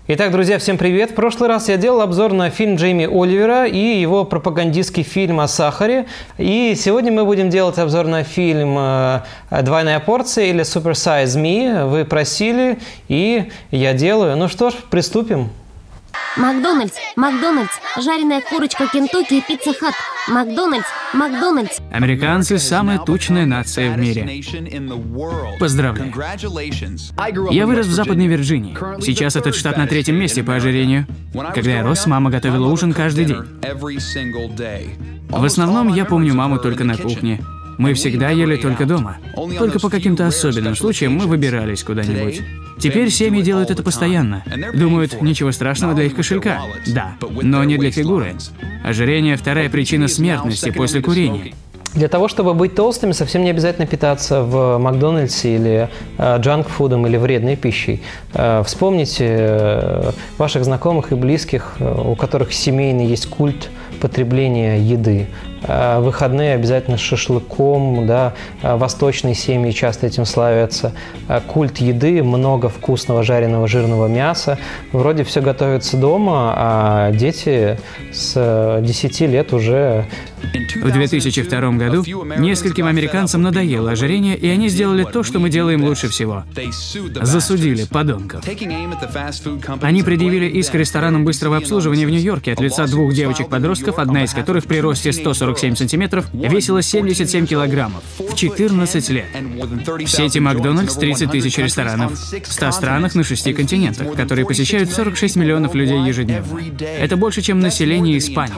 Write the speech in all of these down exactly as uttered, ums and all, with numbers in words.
Итак, друзья, всем привет! В прошлый раз я делал обзор на фильм Джейми Оливера и его пропагандистский фильм о сахаре. И сегодня мы будем делать обзор на фильм «Двойная порция» или «Super Size Me». Вы просили, и я делаю. Ну что ж, приступим. Макдональдс, Макдональдс, жареная курочка Кентукки и Пицца Хат. Макдональдс, Макдональдс. Американцы – самая тучная нация в мире. Поздравляю. Я вырос в Западной Вирджинии. Сейчас этот штат на третьем месте по ожирению. Когда я рос, мама готовила ужин каждый день. В основном я помню маму только на кухне. Мы всегда ели только дома. Только по каким-то особенным случаям мы выбирались куда-нибудь. Теперь семьи делают это постоянно. Думают, ничего страшного для их кошелька. Да, но не для фигуры. Ожирение – вторая причина смертности после курения. Для того, чтобы быть толстыми, совсем не обязательно питаться в Макдональдсе или э, джанк-фудом или вредной пищей. Э, вспомните э, ваших знакомых и близких, э, у которых семейный есть культ потребления еды. Э, выходные обязательно с шашлыком, да, э, восточные семьи часто этим славятся. Э, культ еды, много вкусного жареного жирного мяса. Вроде все готовится дома, а дети с десяти лет уже... В две тысячи втором году нескольким американцам надоело ожирение, и они сделали то, что мы делаем лучше всего. Засудили подонков. Они предъявили иск ресторанам быстрого обслуживания в Нью-Йорке от лица двух девочек-подростков, одна из которых при росте сто сорок семь сантиметров весила семьдесят семь килограммов в четырнадцать лет. В сети Макдональдс тридцать тысяч ресторанов в ста странах на шести континентах, которые посещают сорок шесть миллионов людей ежедневно. Это больше, чем население Испании.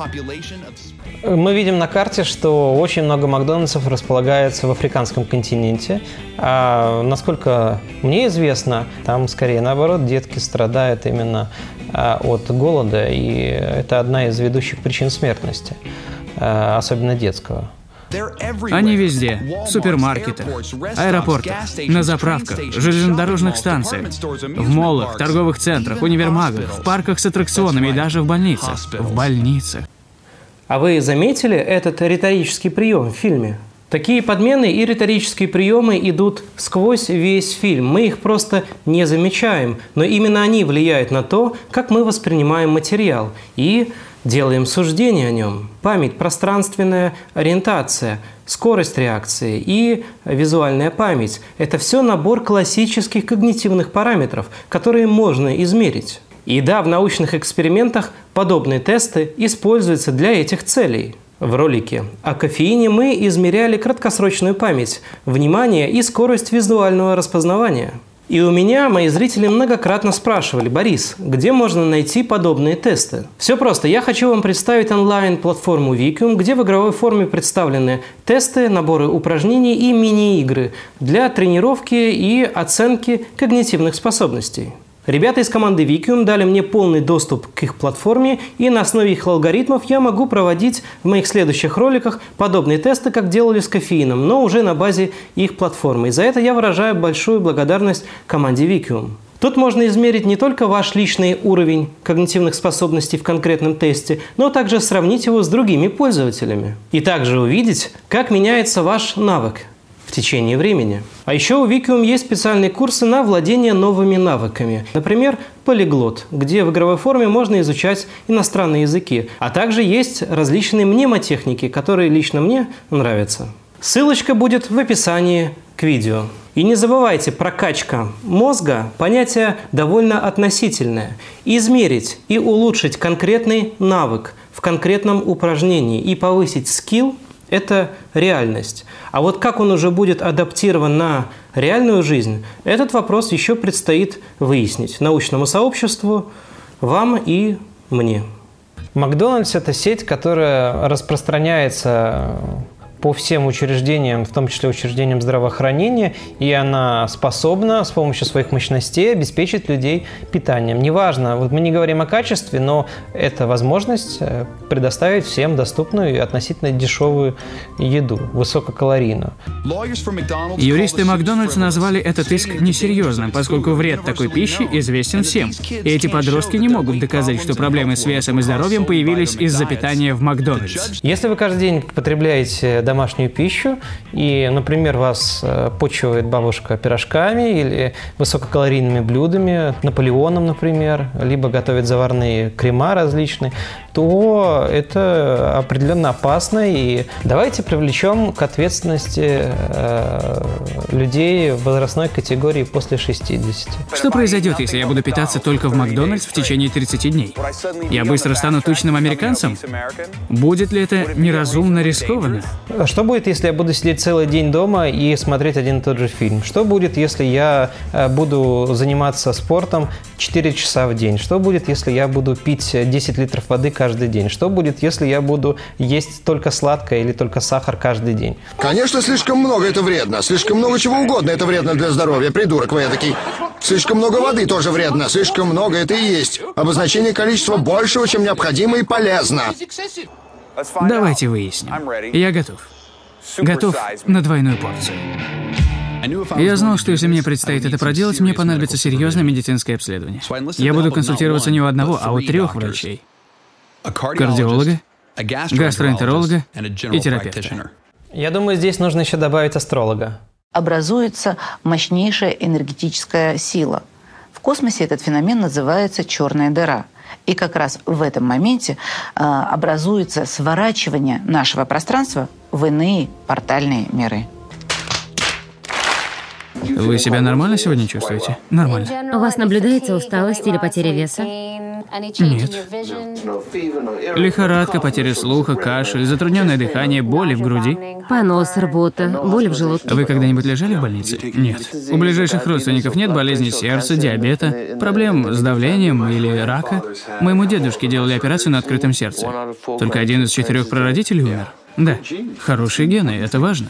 Мы видим на карте, что очень много Макдональдсов располагается в африканском континенте. А насколько мне известно, там скорее наоборот, детки страдают именно от голода, и это одна из ведущих причин смертности, особенно детского. Они везде. В супермаркетах, аэропортах, на заправках, железнодорожных станциях, в моллах, торговых центрах, универмагах, в парках с аттракционами и даже в больницах. В больницах. А вы заметили этот риторический прием в фильме? Такие подмены и риторические приемы идут сквозь весь фильм. Мы их просто не замечаем, но именно они влияют на то, как мы воспринимаем материал и делаем суждение о нем. Память, пространственная ориентация, скорость реакции и визуальная память – это все набор классических когнитивных параметров, которые можно измерить. И да, в научных экспериментах подобные тесты используются для этих целей. В ролике о кофеине мы измеряли краткосрочную память, внимание и скорость визуального распознавания. И у меня мои зрители многократно спрашивали: Борис, где можно найти подобные тесты? Все просто. Я хочу вам представить онлайн-платформу Викиум, где в игровой форме представлены тесты, наборы упражнений и мини-игры для тренировки и оценки когнитивных способностей. Ребята из команды Викиум дали мне полный доступ к их платформе, и на основе их алгоритмов я могу проводить в моих следующих роликах подобные тесты, как делали с кофеином, но уже на базе их платформы. И за это я выражаю большую благодарность команде Викиум. Тут можно измерить не только ваш личный уровень когнитивных способностей в конкретном тесте, но также сравнить его с другими пользователями. И также увидеть, как меняется ваш навык в течение времени. А еще у Викиум есть специальные курсы на владение новыми навыками. Например, полиглот, где в игровой форме можно изучать иностранные языки. А также есть различные мнемотехники, которые лично мне нравятся. Ссылочка будет в описании к видео. И не забывайте, прокачка мозга – понятие довольно относительное. Измерить и улучшить конкретный навык в конкретном упражнении и повысить скилл – это реальность. А вот как он уже будет адаптирован на реальную жизнь, этот вопрос еще предстоит выяснить научному сообществу, вам и мне. Макдональдс – это сеть, которая распространяется по всем учреждениям, в том числе учреждениям здравоохранения, и она способна с помощью своих мощностей обеспечить людей питанием. Неважно, вот мы не говорим о качестве, но это возможность предоставить всем доступную и относительно дешевую еду, высококалорийную. Юристы Макдональдса назвали этот иск несерьезным, поскольку вред такой пищи известен всем. И эти подростки не могут доказать, что проблемы с весом и здоровьем появились из-за питания в Макдональдс. Если вы каждый день потребляете домашнюю пищу, и, например, вас почивает бабушка пирожками или высококалорийными блюдами, Наполеоном, например, либо готовит заварные крема различные, то это определенно опасно. И давайте привлечем к ответственности э, людей в возрастной категории после шестидесяти. Что произойдет, если я буду питаться только в Макдональдс в течение тридцати дней? Я быстро стану тучным американцем? Будет ли это неразумно рискованно? Что будет, если я буду сидеть целый день дома и смотреть один и тот же фильм? Что будет, если я буду заниматься спортом четыре часа в день? Что будет, если я буду пить десять литров воды каждый день? Что будет, если я буду есть только сладкое или только сахар каждый день? Конечно, слишком много это вредно. Слишком много чего угодно это вредно для здоровья. Придурок вы этакий. Слишком много воды тоже вредно. Слишком много это и есть обозначение количества большего, чем необходимо и полезно. Давайте выясним. Я готов. Готов на двойную порцию. Я знал, что если мне предстоит это проделать, мне понадобится серьезное медицинское обследование. Я буду консультироваться не у одного, а у трех врачей. Кардиолога, гастроэнтеролога и терапевта. Я думаю, здесь нужно еще добавить астролога. Образуется мощнейшая энергетическая сила. В космосе этот феномен называется черная дыра. И как раз в этом моменте э, образуется сворачивание нашего пространства в иные портальные миры. Вы себя нормально сегодня чувствуете? Нормально. У вас наблюдается усталость или потеря веса? Нет. Лихорадка, потеря слуха, кашель, затрудненное дыхание, боли в груди. Понос, рвота, боли в желудке. Вы когда-нибудь лежали в больнице? Нет. У ближайших родственников нет болезней сердца, диабета, проблем с давлением или рака? Моему дедушке делали операцию на открытом сердце. Только один из четырех прародителей умер. Да, хорошие гены, это важно.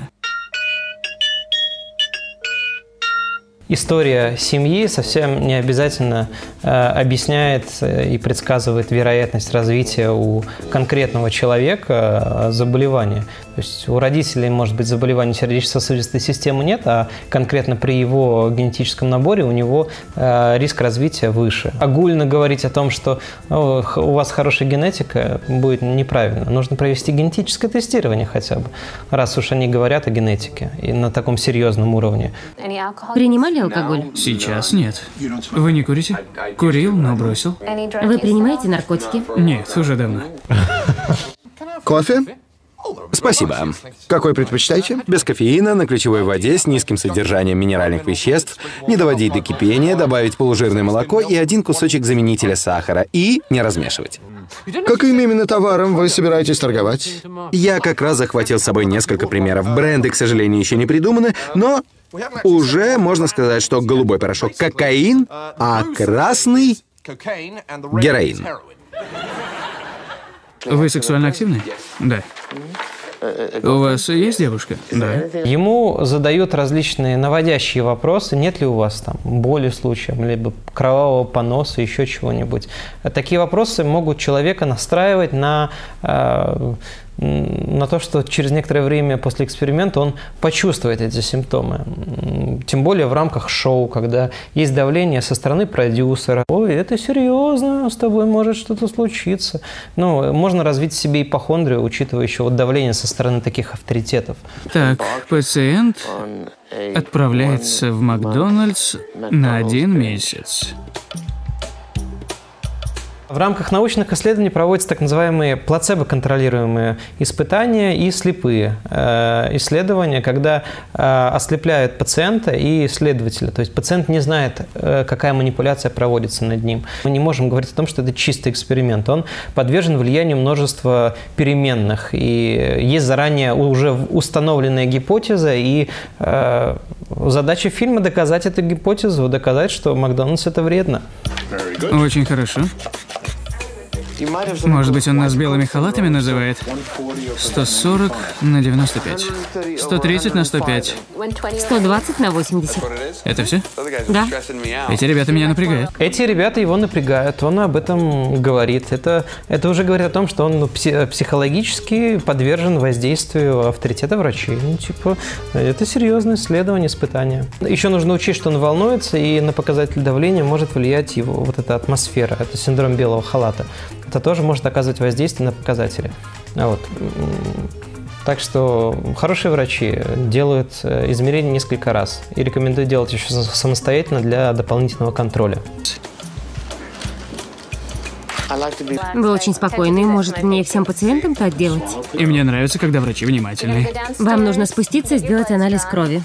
История семьи совсем не обязательно э, объясняет и предсказывает вероятность развития у конкретного человека э, заболевания. То есть у родителей, может быть, заболевания сердечно-сосудистой системы нет, а конкретно при его генетическом наборе у него э, риск развития выше. Огульно говорить о том, что о, у вас хорошая генетика, будет неправильно. Нужно провести генетическое тестирование хотя бы, раз уж они говорят о генетике и на таком серьезном уровне. Принимали алкоголь? Сейчас нет. Вы не курите? Курил, но бросил. Вы принимаете наркотики? Нет, уже давно. Кофе? Спасибо. Какой предпочитаете? Без кофеина, на ключевой воде, с низким содержанием минеральных веществ, не доводить до кипения, добавить полужирное молоко и один кусочек заменителя сахара и не размешивать. Каким именно товаром вы собираетесь торговать? Я как раз захватил с собой несколько примеров. Бренды, к сожалению, еще не придуманы, но уже можно сказать, что голубой порошок — кокаин, а красный — героин. Вы сексуально активны? Да. У вас есть девушка? Да. Ему задают различные наводящие вопросы. Нет ли у вас там боли случаем, либо кровавого поноса, еще чего-нибудь. Такие вопросы могут человека настраивать на, э, на то, что через некоторое время после эксперимента он почувствует эти симптомы. Тем более в рамках шоу, когда есть давление со стороны продюсера. Ой, это серьезно, с тобой может что-то случиться. Ну, можно развить в себе ипохондрию, учитывая еще вот давление со стороны таких авторитетов. Так, пациент отправляется в Макдональдс на один месяц. В рамках научных исследований проводятся так называемые плацебо-контролируемые испытания и слепые э, исследования, когда э, ослепляют пациента и исследователя. То есть пациент не знает, э, какая манипуляция проводится над ним. Мы не можем говорить о том, что это чистый эксперимент. Он подвержен влиянию множества переменных. И есть заранее уже установленная гипотеза, и э, задача фильма доказать эту гипотезу, доказать, что Макдональдс – это вредно. Очень хорошо. Может быть, он нас белыми халатами называет? сто сорок на девяносто пять. сто тридцать на сто пять. сто двадцать на восемьдесят. Это все? Да. Эти ребята меня напрягают. Эти ребята его напрягают, он об этом говорит. Это, это уже говорит о том, что он психологически подвержен воздействию авторитета врачей. Ну, типа, это серьезное исследование, испытание. Еще нужно учесть, что он волнуется, и на показатель давления может влиять его вот эта атмосфера, это синдром белого халата. Это тоже может оказывать воздействие на показатели. Вот. Так что хорошие врачи делают измерения несколько раз и рекомендуют делать еще самостоятельно для дополнительного контроля. Вы очень спокойны, может, мне и всем пациентам так делать? И мне нравится, когда врачи внимательны. Вам нужно спуститься и сделать анализ крови.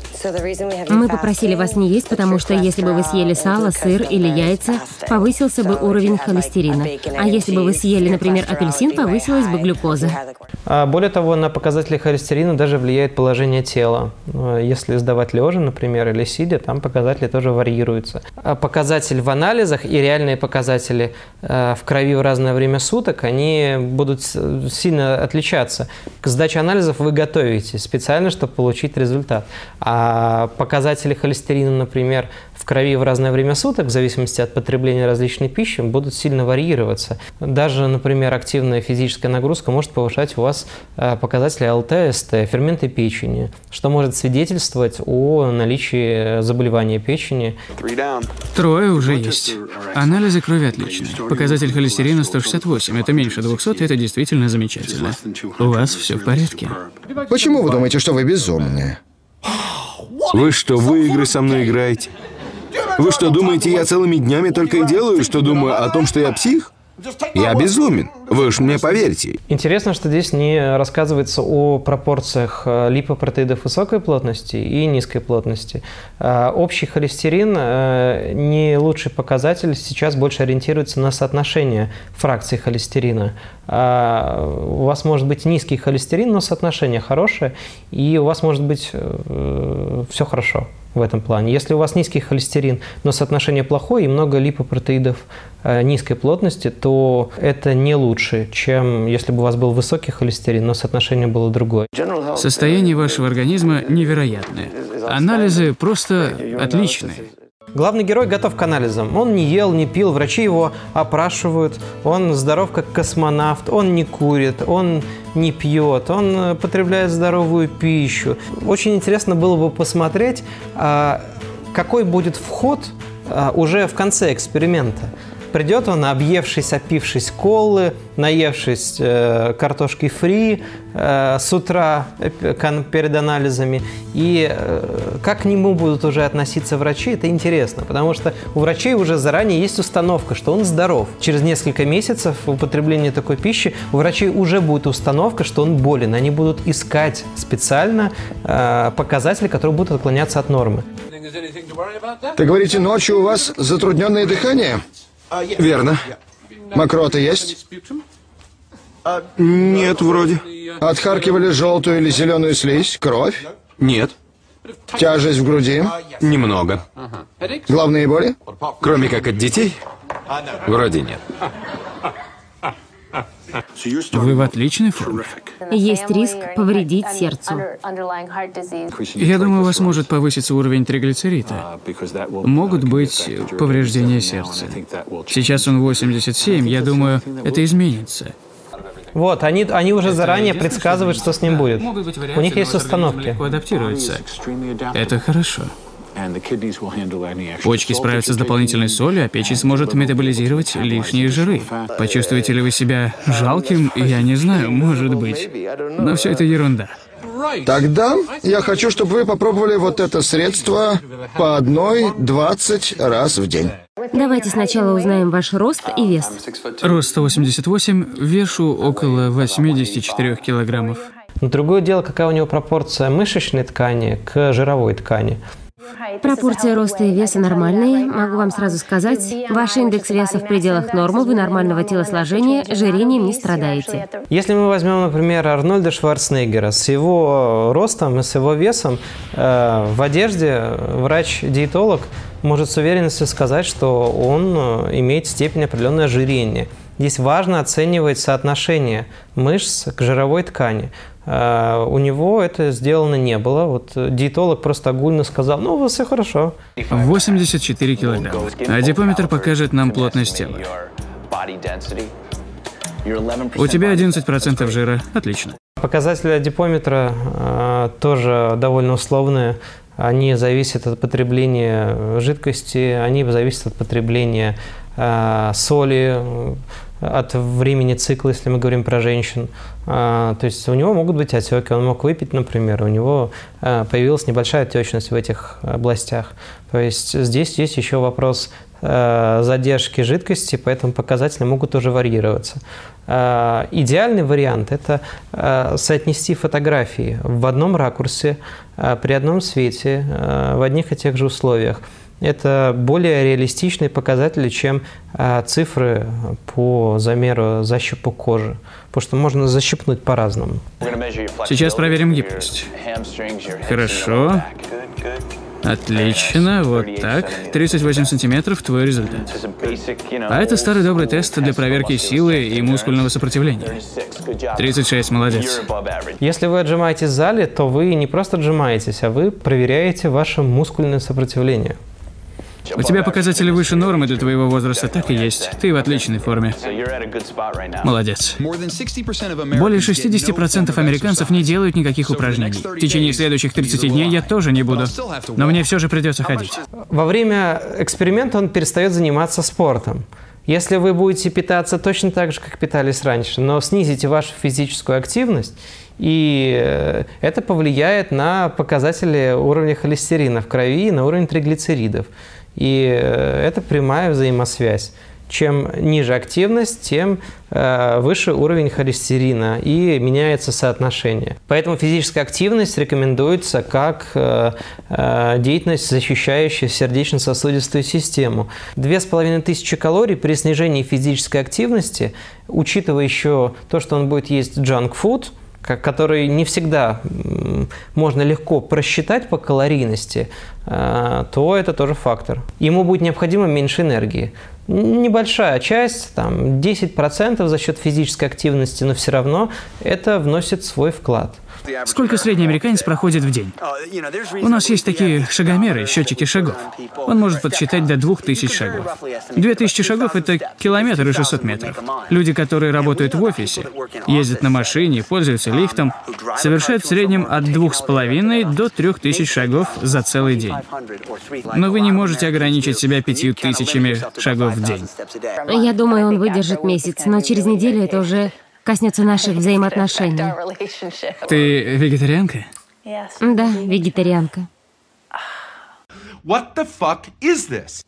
Мы попросили вас не есть, потому что если бы вы съели сало, сыр или яйца, повысился бы уровень холестерина. А если бы вы съели, например, апельсин, повысилась бы глюкоза. Более того, на показатели холестерина даже влияет положение тела. Если сдавать лежа, например, или сидя, там показатели тоже варьируются. Показатель в анализах и реальные показатели в крови в разное время суток, они будут сильно отличаться. К сдаче анализов вы готовитесь специально, чтобы получить результат. А показатели холестерина, например, в крови в разное время суток, в зависимости от потребления различной пищи, будут сильно варьироваться. Даже, например, активная физическая нагрузка может повышать у вас показатели эл тэ эс тэ, ферменты печени, что может свидетельствовать о наличии заболевания печени. Трое уже есть. Анализы крови отличные. Показатель холестерина сто шестьдесят восемь. Это меньше двухсот, и это действительно замечательно. У вас все в порядке. Почему вы думаете, что вы безумные? Вы что, в игры со мной играете? Вы что, думаете, я целыми днями только и делаю, что думаю о том, что я псих? Я безумен. Вы уж мне поверьте. Интересно, что здесь не рассказывается о пропорциях липопротеидов высокой плотности и низкой плотности. Общий холестерин, не лучший показатель, сейчас больше ориентируется на соотношение фракций холестерина. У вас может быть низкий холестерин, но соотношение хорошее, и у вас может быть все хорошо в этом плане. Если у вас низкий холестерин, но соотношение плохое и много липопротеидов низкой плотности, то это не лучше, чем если бы у вас был высокий холестерин, но соотношение было другое. Состояние вашего организма невероятное. Анализы просто отличные. Главный герой готов к анализам. Он не ел, не пил, врачи его опрашивают. Он здоров как космонавт, он не курит, он не пьет, он потребляет здоровую пищу. Очень интересно было бы посмотреть, какой будет вход уже в конце эксперимента. Придет он, объевшись, опившись колы, наевшись э, картошки фри э, с утра э, перед анализами. И э, как к нему будут уже относиться врачи, это интересно, потому что у врачей уже заранее есть установка, что он здоров. Через несколько месяцев употребления такой пищи у врачей уже будет установка, что он болен. Они будут искать специально э, показатели, которые будут отклоняться от нормы. Ты говорите, ночью у вас затрудненное дыхание? Верно. Мокрота есть? Нет, вроде. Отхаркивали желтую или зеленую слизь? Кровь? Нет. Тяжесть в груди? Немного. Головные боли? Кроме как от детей? Вроде нет. Вы в отличной форме. Есть риск повредить сердцу. Я думаю, у вас может повыситься уровень триглицерида. Могут быть повреждения сердца. Сейчас он восемьдесят семь, я думаю, это изменится. Вот, они, они уже заранее предсказывают, что с ним будет. У них есть установки. Легко адаптируются. Это хорошо. Почки справятся с дополнительной солью, а печень сможет метаболизировать лишние жиры. Почувствуете ли вы себя жалким? Я не знаю, может быть. Но все это ерунда. Тогда я хочу, чтобы вы попробовали вот это средство по одной двадцать раз в день. Давайте сначала узнаем ваш рост и вес. Рост сто восемьдесят восемь, вешу около восьмидесяти четырёх килограммов. Но другое дело, какая у него пропорция мышечной ткани к жировой ткани. Пропорция роста и веса нормальные. Могу вам сразу сказать, ваш индекс веса в пределах нормы, вы нормального телосложения, ожирением не страдаете. Если мы возьмем, например, Арнольда Шварценеггера, с его ростом и с его весом, э, в одежде врач-диетолог может с уверенностью сказать, что он имеет степень определенного ожирения. Здесь важно оценивать соотношение мышц к жировой ткани. Uh, у него это сделано не было. Вот диетолог просто огульно сказал, ну, у вас все хорошо. восемьдесят четыре килограмма. А дипометр покажет нам плотность тела. У тебя одиннадцать процентов жира. Отлично. Показатели адипометра uh, тоже довольно условные. Они зависят от потребления жидкости, они зависят от потребления uh, соли, от времени цикла, если мы говорим про женщин. То есть у него могут быть отеки, он мог выпить, например, у него появилась небольшая отечность в этих областях. То есть здесь есть еще вопрос задержки жидкости, поэтому показатели могут тоже варьироваться. Идеальный вариант – это соотнести фотографии в одном ракурсе, при одном свете, в одних и тех же условиях. Это более реалистичные показатели, чем цифры по замеру защипа кожи, потому что можно защипнуть по-разному. Сейчас проверим гибкость. Хорошо. Отлично, вот так. тридцать восемь сантиметров – твой результат. А это старый добрый тест для проверки силы и мускульного сопротивления. тридцать шесть, молодец. Если вы отжимаетесь в зале, то вы не просто отжимаетесь, а вы проверяете ваше мускульное сопротивление. У тебя показатели выше нормы для твоего возраста, так и есть. Ты в отличной форме. Молодец. Более шестидесяти процентов американцев не делают никаких упражнений. В течение следующих тридцати дней я тоже не буду. Но мне все же придется ходить. Во время эксперимента он перестает заниматься спортом. Если вы будете питаться точно так же, как питались раньше, но снизите вашу физическую активность, и это повлияет на показатели уровня холестерина в крови и на уровень триглицеридов. И это прямая взаимосвязь. Чем ниже активность, тем э, выше уровень холестерина, и меняется соотношение. Поэтому физическая активность рекомендуется как э, э, деятельность, защищающая сердечно-сосудистую систему. Две с половиной тысячи калорий при снижении физической активности, учитывая еще то, что он будет есть джанк-фуд, который не всегда можно легко просчитать по калорийности, то это тоже фактор. Ему будет необходимо меньше энергии. Небольшая часть, там, десять процентов за счет физической активности, но все равно это вносит свой вклад. Сколько средний американец проходит в день? У нас есть такие шагомеры, счетчики шагов. Он может подсчитать до двух тысяч шагов. Две тысячи шагов – это километр и шестьсот метров. Люди, которые работают в офисе, ездят на машине, пользуются лифтом, совершают в среднем от двух с половиной до трех тысяч шагов за целый день. Но вы не можете ограничить себя пятью тысячами шагов в день. Я думаю, он выдержит месяц, но через неделю это уже коснется наших взаимоотношений. Ты вегетарианка? Да, вегетарианка. What the fuck is this?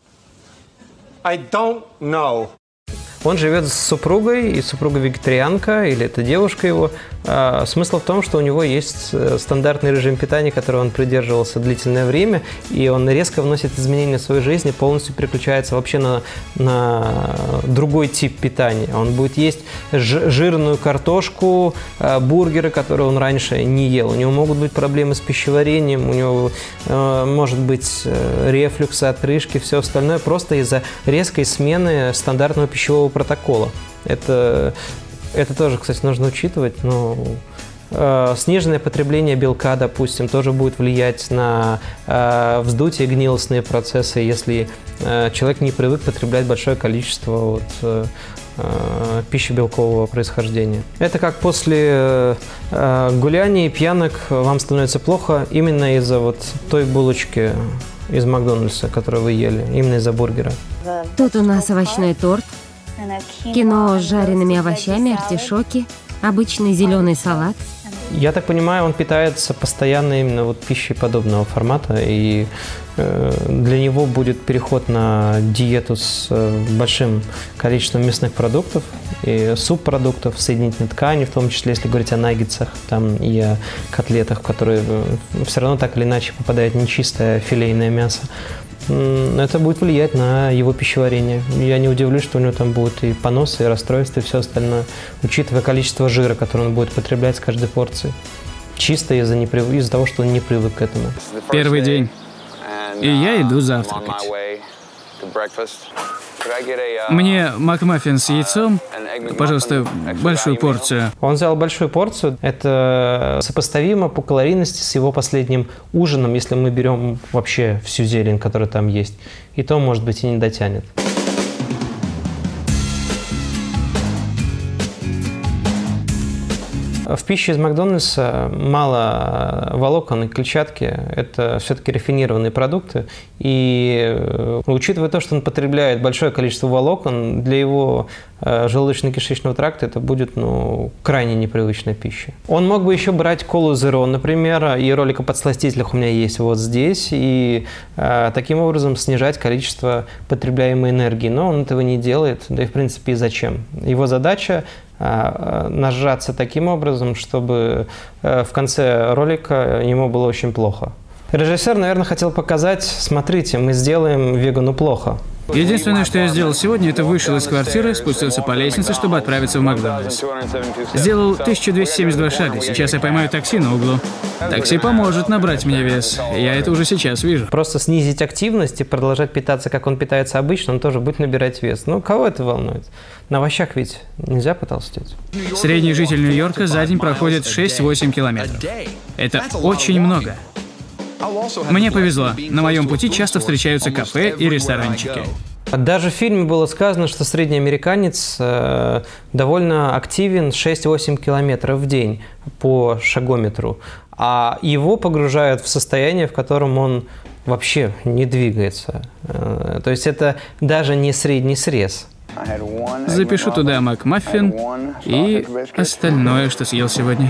I don't know. Он живет с супругой, и супруга вегетарианка, или это девушка его. А, смысл в том, что у него есть стандартный режим питания, которого он придерживался длительное время, и он резко вносит изменения в свою жизнь и полностью переключается вообще на, на другой тип питания. Он будет есть жирную картошку, бургеры, которые он раньше не ел. У него могут быть проблемы с пищеварением, у него э, может быть рефлюкс, отрыжки, все остальное просто из-за резкой смены стандартного пищевого протокола. Это, это тоже, кстати, нужно учитывать. Но э, сниженное потребление белка, допустим, тоже будет влиять на э, вздутие, гнилостные процессы, если э, человек не привык потреблять большое количество вот, э, э, пищи белкового происхождения. Это как после э, гуляний, пьянок вам становится плохо именно из-за вот той булочки из Макдональдса, которую вы ели, именно из-за бургера. Тут у нас овощной торт, кино с жареными овощами, артишоки, обычный зеленый салат. Я так понимаю, он питается постоянно именно вот пищей подобного формата, и э, для него будет переход на диету с э, большим количеством мясных продуктов и субпродуктов, соединительной ткани, в том числе, если говорить о наггетсах там, и о котлетах, в которые э, все равно так или иначе попадает нечистое филейное мясо. Это будет влиять на его пищеварение. Я не удивлюсь, что у него там будут и поносы, и расстройства, и все остальное, учитывая количество жира, которое он будет потреблять с каждой порции. Чисто из-за неприв... из-за того, что он не привык к этому. Первый день. И я иду завтракать. Мне макмаффин с яйцом, пожалуйста, большую порцию. Он взял большую порцию. Это сопоставимо по калорийности с его последним ужином, если мы берем вообще всю зелень, которая там есть. И то, может быть, и не дотянет. В пище из Макдональдса мало волокон и клетчатки. Это все-таки рафинированные продукты. И учитывая то, что он потребляет большое количество волокон, для его желудочно-кишечного тракта это будет ну, крайне непривычная пища. Он мог бы еще брать колу Zero, например, и ролик о подсластителях у меня есть вот здесь, и э, таким образом снижать количество потребляемой энергии. Но он этого не делает, да и в принципе и зачем. Его задача нажраться таким образом, чтобы в конце ролика ему было очень плохо. Режиссер, наверное, хотел показать, смотрите, мы сделаем вегану плохо. Единственное, что я сделал сегодня, это вышел из квартиры, спустился по лестнице, чтобы отправиться в Макдональдс. Сделал тысяча двести семьдесят два шага, сейчас я поймаю такси на углу. Такси поможет набрать мне вес, я это уже сейчас вижу. Просто снизить активность и продолжать питаться, как он питается обычно, он тоже будет набирать вес. Ну, кого это волнует? На овощах ведь нельзя потолстеть. Средний житель Нью-Йорка за день проходит шесть-восемь километров. Это очень много. Мне повезло. На моем пути часто встречаются кафе и ресторанчики. Даже в фильме было сказано, что средний американец э, довольно активен шесть-восемь километров в день по шагометру, а его погружают в состояние, в котором он вообще не двигается. Э, то есть это даже не средний срез. Запишу туда макмаффин и остальное, что съел сегодня.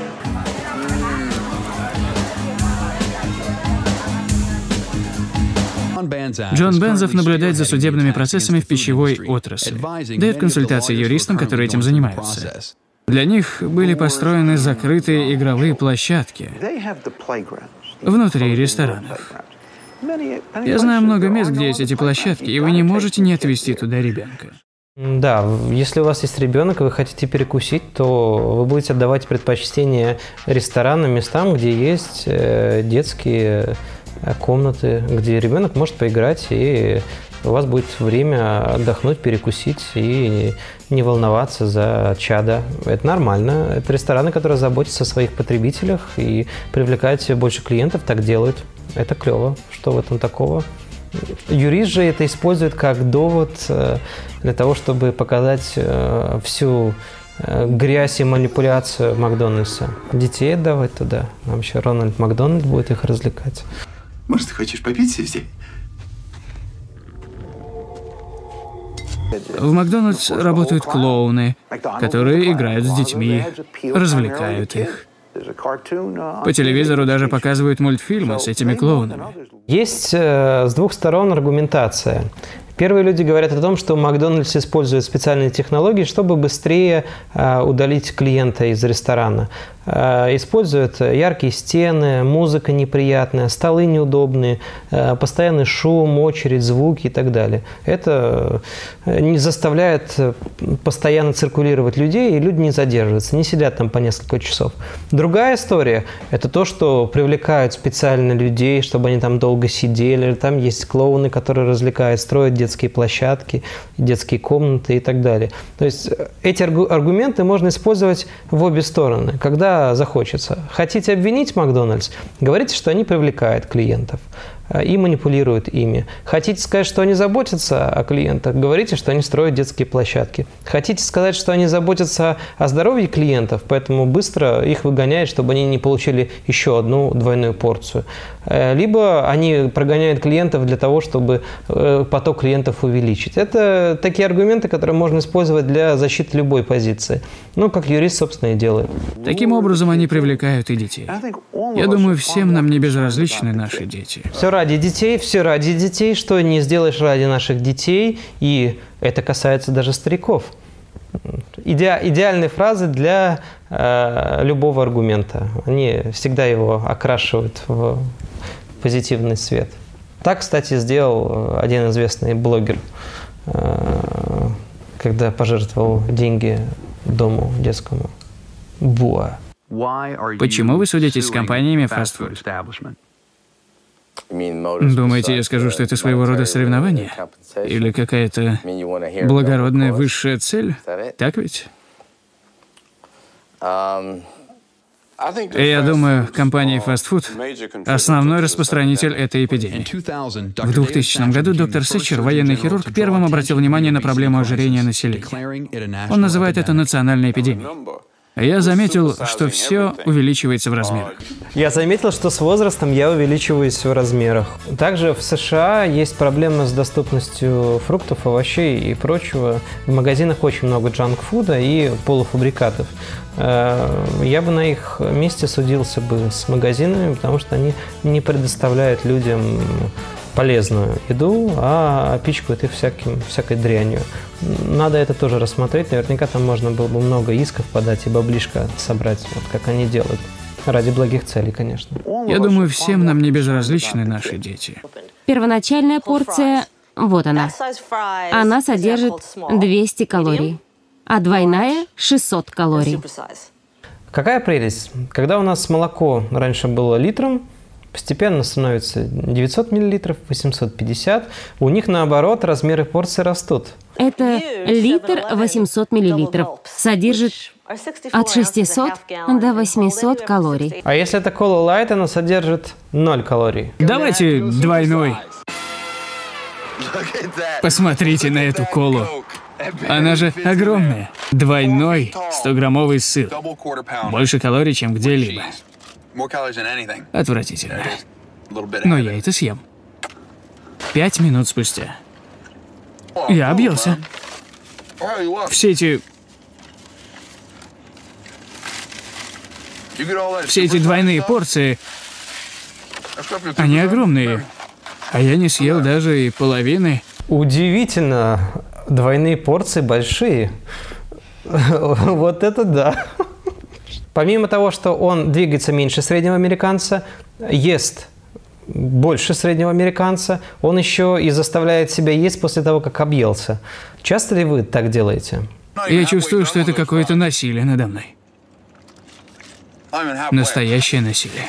Джон Бензов наблюдает за судебными процессами в пищевой отрасли, дает консультации юристам, которые этим занимаются. Для них были построены закрытые игровые площадки внутри ресторанов. Я знаю много мест, где есть эти площадки, и вы не можете не отвезти туда ребенка. Да, если у вас есть ребенок и вы хотите перекусить, то вы будете отдавать предпочтение ресторанам, местам, где есть детские комнаты, где ребенок может поиграть, и у вас будет время отдохнуть, перекусить и не волноваться за чада. Это нормально. Это рестораны, которые заботятся о своих потребителях и привлекают себе больше клиентов, так делают. Это клево. Что в этом такого? Юрист же это использует как довод для того, чтобы показать всю грязь и манипуляцию Макдональдса. Детей отдавать туда. Нам еще Рональд Макдональд будет их развлекать. Может, ты хочешь попить, Сьюзи? В Макдональдс работают клоуны, которые играют с детьми, развлекают их. По телевизору даже показывают мультфильмы с этими клоунами. Есть э, с двух сторон аргументация. Первые люди говорят о том, что Макдональдс использует специальные технологии, чтобы быстрее э, удалить клиента из ресторана. Э, используют яркие стены, музыка неприятная, столы неудобные, э, постоянный шум, очередь, звуки и так далее. Это не заставляет постоянно циркулировать людей, и люди не задерживаются, не сидят там по несколько часов. Другая история – это то, что привлекают специально людей, чтобы они там долго сидели. Там есть клоуны, которые развлекают, строят детские площадки, детские комнаты и так далее. То есть эти аргументы можно использовать в обе стороны, когда захочется. Хотите обвинить Макдональдс? Говорите, что они привлекают клиентов и манипулируют ими. Хотите сказать, что они заботятся о клиентах? Говорите, что они строят детские площадки. Хотите сказать, что они заботятся о здоровье клиентов, поэтому быстро их выгоняют, чтобы они не получили еще одну двойную порцию. Либо они прогоняют клиентов для того, чтобы поток клиентов увеличить. Это такие аргументы, которые можно использовать для защиты любой позиции. Ну, как юрист, собственно, и делает. Таким образом, они привлекают и детей. Я думаю, всем нам не безразличны наши дети. Все ради детей, все ради детей. Что не сделаешь ради наших детей, и это касается даже стариков. Иде, идеальные фразы для э, любого аргумента. Они всегда его окрашивают в позитивный цвет. Так, кстати, сделал один известный блогер, э, когда пожертвовал деньги дому детскому. Буа. Почему вы судитесь с компаниями фастфуд? Думаете, я скажу, что это своего рода соревнование? Или какая-то благородная высшая цель? Так ведь? Я думаю, компании фастфуд – основной распространитель этой эпидемии. В двухтысячном году доктор Сетчер, военный хирург, первым обратил внимание на проблему ожирения населения. Он называет это национальной эпидемией. Я заметил, что все увеличивается в размерах. Я заметил, что с возрастом я увеличиваюсь в размерах. Также в США есть проблемы с доступностью фруктов, овощей и прочего. В магазинах очень много джанк-фуда и полуфабрикатов. Я бы на их месте судился бы с магазинами, потому что они не предоставляют людям полезную еду, а пичкают их всяким, всякой дрянью. Надо это тоже рассмотреть. Наверняка там можно было бы много исков подать и баблишко собрать, вот как они делают. Ради благих целей, конечно. Я думаю, всем нам не безразличны наши дети. Первоначальная порция, вот она. Она содержит двести калорий, а двойная — шестьсот калорий. Какая прелесть. Когда у нас молоко раньше было литром, постепенно становится девятьсот миллилитров, восемьсот пятьдесят. У них, наоборот, размеры порции растут. Это литр восемьсот миллилитров. Содержит от шестисот до восьмисот калорий. А если это кола лайт, она содержит ноль калорий. Давайте двойной. Посмотрите на эту колу. Она же огромная. Двойной стограммовый сыр. Больше калорий, чем где-либо. Отвратительно. Но я это съем. Пять минут спустя. Я объелся. Все эти... Все эти двойные порции... Они огромные. А я не съел даже и половины. Удивительно. Двойные порции большие. Вот это да. Помимо того, что он двигается меньше среднего американца, ест больше среднего американца, он еще и заставляет себя есть после того, как объелся. Часто ли вы так делаете? Я чувствую, что это какое-то насилие надо мной. Настоящее насилие.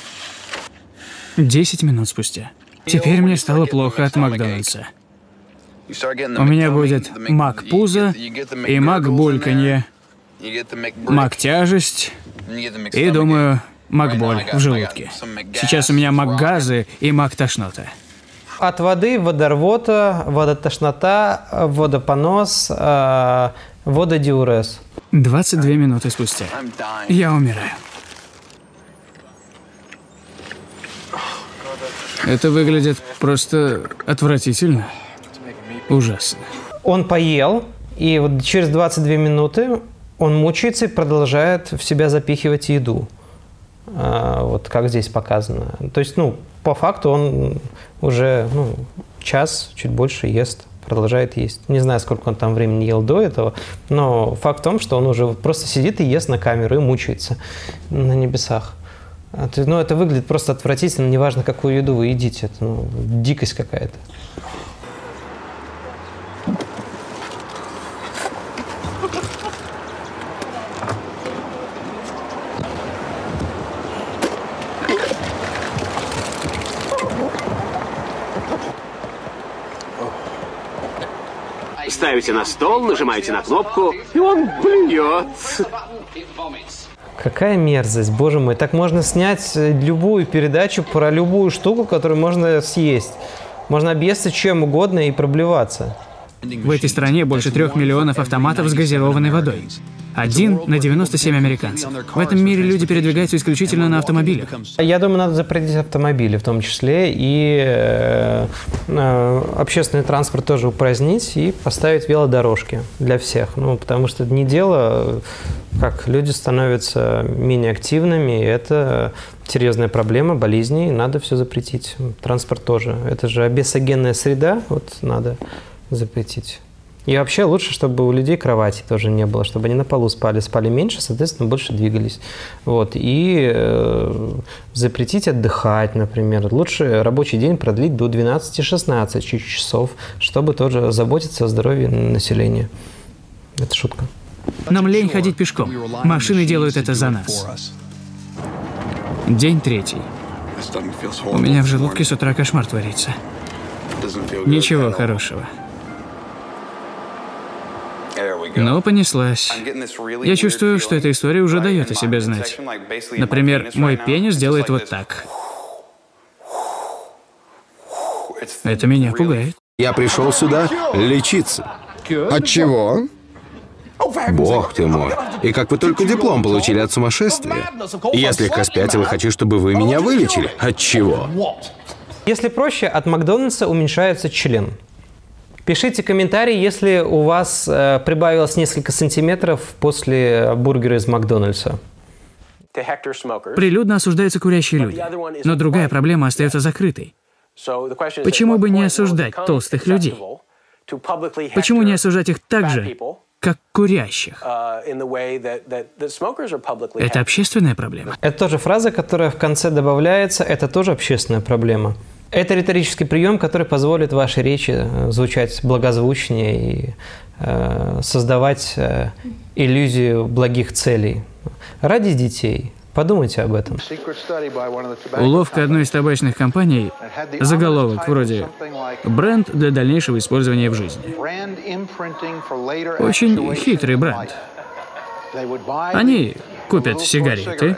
Десять минут спустя. Теперь мне стало плохо от Макдональдса. У меня будет Мак пузо и Мак бульканье, Мак тяжесть и, думаю, Мак боль в желудке. Сейчас у меня Мак газы и Мак тошнота. От воды водорвота, водотошнота, водопонос, э, вододиурез. двадцать две минуты спустя. Я умираю. Это выглядит просто отвратительно. Ужасно. Он поел, и вот через двадцать две минуты он мучается и продолжает в себя запихивать еду. А, вот как здесь показано. То есть, ну, по факту он уже ну, час, чуть больше ест, продолжает есть. Не знаю, сколько он там времени ел до этого, но факт в том, что он уже просто сидит и ест на камеру и мучается на небесах. Ну, это выглядит просто отвратительно, неважно, какую еду вы едите. Это ну, дикость какая-то. Ставите на стол, нажимаете на кнопку, и он блюет. Какая мерзость, боже мой. Так можно снять любую передачу про любую штуку, которую можно съесть. Можно объесться чем угодно и проблеваться. В этой стране больше трех миллионов автоматов с газированной водой. Один на девяносто семь американцев. В этом мире люди передвигаются исключительно на автомобилях. Я думаю, надо запретить автомобили в том числе, и э, э, общественный транспорт тоже упразднить и поставить велодорожки для всех. Ну, потому что это не дело, как люди становятся менее активными, и это серьезная проблема, болезни, и надо все запретить. Транспорт тоже. Это же обесогенная среда, вот надо запретить. И вообще лучше, чтобы у людей кровати тоже не было, чтобы они на полу спали, спали меньше, соответственно, больше двигались. Вот. И э, запретить отдыхать, например. Лучше рабочий день продлить до двенадцати-шестнадцати часов, чтобы тоже заботиться о здоровье населения. Это шутка. Нам лень ходить пешком. Машины делают это за нас. День третий. У меня в желудке с утра кошмар творится. Ничего хорошего. Но понеслась. Я чувствую, что эта история уже дает о себе знать. Например, мой пенис делает вот так. Это меня пугает. Я пришел сюда лечиться. От чего? Бог ты мой. И как вы только диплом получили от сумасшествия? Я слегка спятил и хочу, чтобы вы меня вылечили. От чего? Если проще, от Макдональдса уменьшается член. Пишите комментарий, если у вас э, прибавилось несколько сантиметров после бургера из Макдональдса. Прилюдно осуждаются курящие люди. Но другая проблема остается закрытой. Почему бы не осуждать толстых людей? Почему не осуждать их так же, как курящих? Это общественная проблема. Это тоже фраза, которая в конце добавляется, это тоже общественная проблема. Это риторический прием, который позволит вашей речи звучать благозвучнее и э, создавать э, иллюзию благих целей. Ради детей. Подумайте об этом. Уловка одной из табачных компаний, заголовок вроде «Бренд для дальнейшего использования в жизни». Очень хитрый бренд. Они купят сигареты,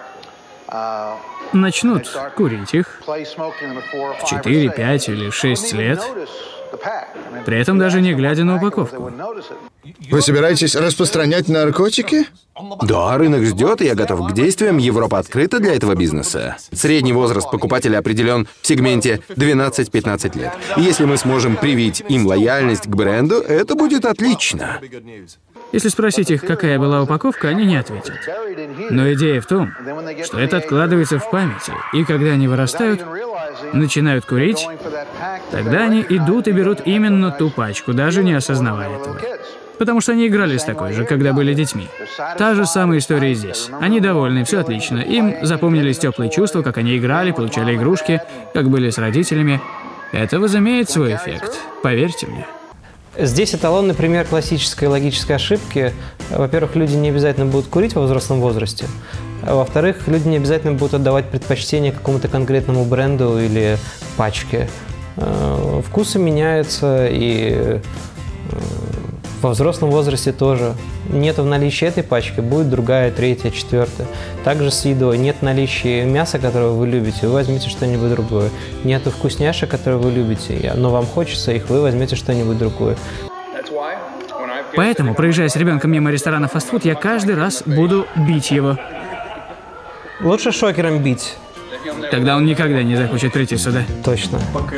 начнут курить их в четыре, пять или шесть лет, при этом даже не глядя на упаковку. Вы собираетесь распространять наркотики? Да, рынок ждет, и я готов к действиям. Европа открыта для этого бизнеса. Средний возраст покупателя определен в сегменте двенадцать-пятнадцать лет. И если мы сможем привить им лояльность к бренду, это будет отлично. Если спросить их, какая была упаковка, они не ответят. Но идея в том, что это откладывается в памяти, и когда они вырастают, начинают курить, тогда они идут и берут именно ту пачку, даже не осознавая этого. Потому что они играли с такой же, когда были детьми. Та же самая история здесь. Они довольны, все отлично. Им запомнились теплые чувства, как они играли, получали игрушки, как были с родителями. Это возымеет свой эффект, поверьте мне. Здесь эталонный пример классической логической ошибки. Во-первых, люди не обязательно будут курить во взрослом возрасте. А во-вторых, люди не обязательно будут отдавать предпочтение какому-то конкретному бренду или пачке. Вкусы меняются, и во взрослом возрасте тоже. Нет в наличии этой пачки, будет другая, третья, четвертая. Также с едой. Нет в наличии мяса, которое вы любите, вы возьмете что-нибудь другое. Нет вкусняшек, которые вы любите, но вам хочется их, вы возьмете что-нибудь другое. Поэтому, проезжая с ребенком мимо ресторана фастфуд, я каждый раз буду бить его. Лучше шокером бить. Тогда он никогда не захочет прийти сюда. Точно.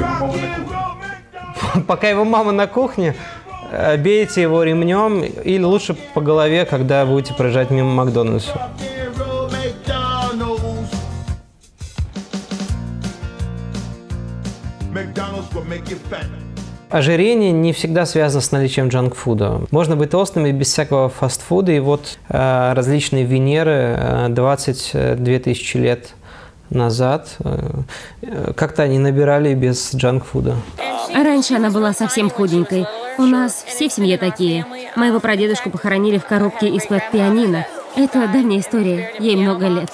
Пока его мама на кухне, бейте его ремнем, или лучше по голове, когда будете проезжать мимо Макдональдса. Ожирение не всегда связано с наличием джанк-фуда. Можно быть толстым и без всякого фастфуда. И вот э, различные Венеры э, двадцать две тысячи лет назад, э, как-то они набирали без джанк-фуда. Раньше она была совсем худенькой. У нас все в семье такие. Моего прадедушку похоронили в коробке из-под пианино. Это давняя история, ей много лет.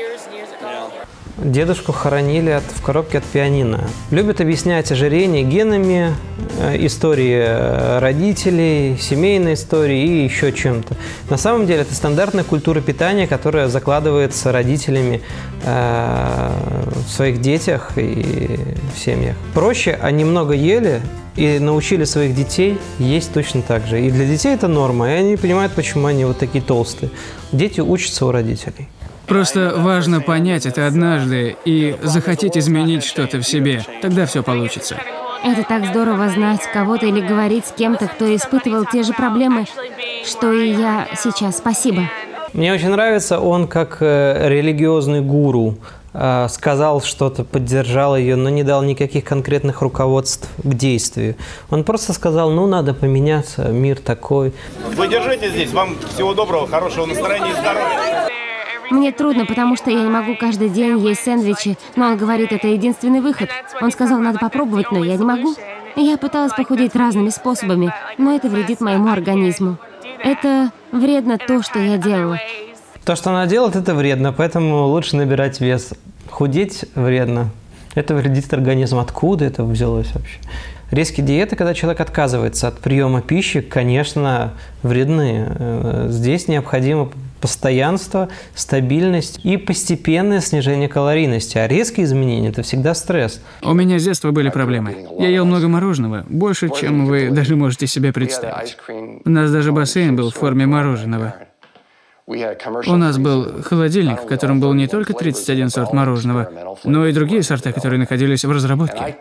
Дедушку хоронили от, в коробке от пианино. Любят объяснять ожирение генами, э, истории родителей, семейной истории и еще чем-то. На самом деле это стандартная культура питания, которая закладывается родителями э, в своих детях и в семьях. Проще, они много ели и научили своих детей есть точно так же. И для детей это норма, и они понимают, почему они вот такие толстые. Дети учатся у родителей. Просто важно понять это однажды и захотеть изменить что-то в себе. Тогда все получится. Это так здорово знать кого-то или говорить с кем-то, кто испытывал те же проблемы, что и я сейчас. Спасибо. Мне очень нравится, он как э, религиозный гуру э, сказал что-то, поддержал ее, но не дал никаких конкретных руководств к действию. Он просто сказал, ну, надо поменяться, мир такой. Вы держите здесь, вам всего доброго, хорошего настроения и здоровья. Мне трудно, потому что я не могу каждый день есть сэндвичи, но он говорит, это единственный выход. Он сказал, надо попробовать, но я не могу. Я пыталась похудеть разными способами, но это вредит моему организму. Это вредно то, что я делала. То, что она делает, это вредно, поэтому лучше набирать вес. Худеть вредно. Это вредит организму. Откуда это взялось вообще? Резкие диеты, когда человек отказывается от приема пищи, конечно, вредны. Здесь необходимо постоянство, стабильность и постепенное снижение калорийности. А резкие изменения – это всегда стресс. У меня с детства были проблемы. Я ел много мороженого, больше, чем вы даже можете себе представить. У нас даже бассейн был в форме мороженого. У нас был холодильник, в котором был не только тридцать один сорт мороженого, но и другие сорта, которые находились в разработке.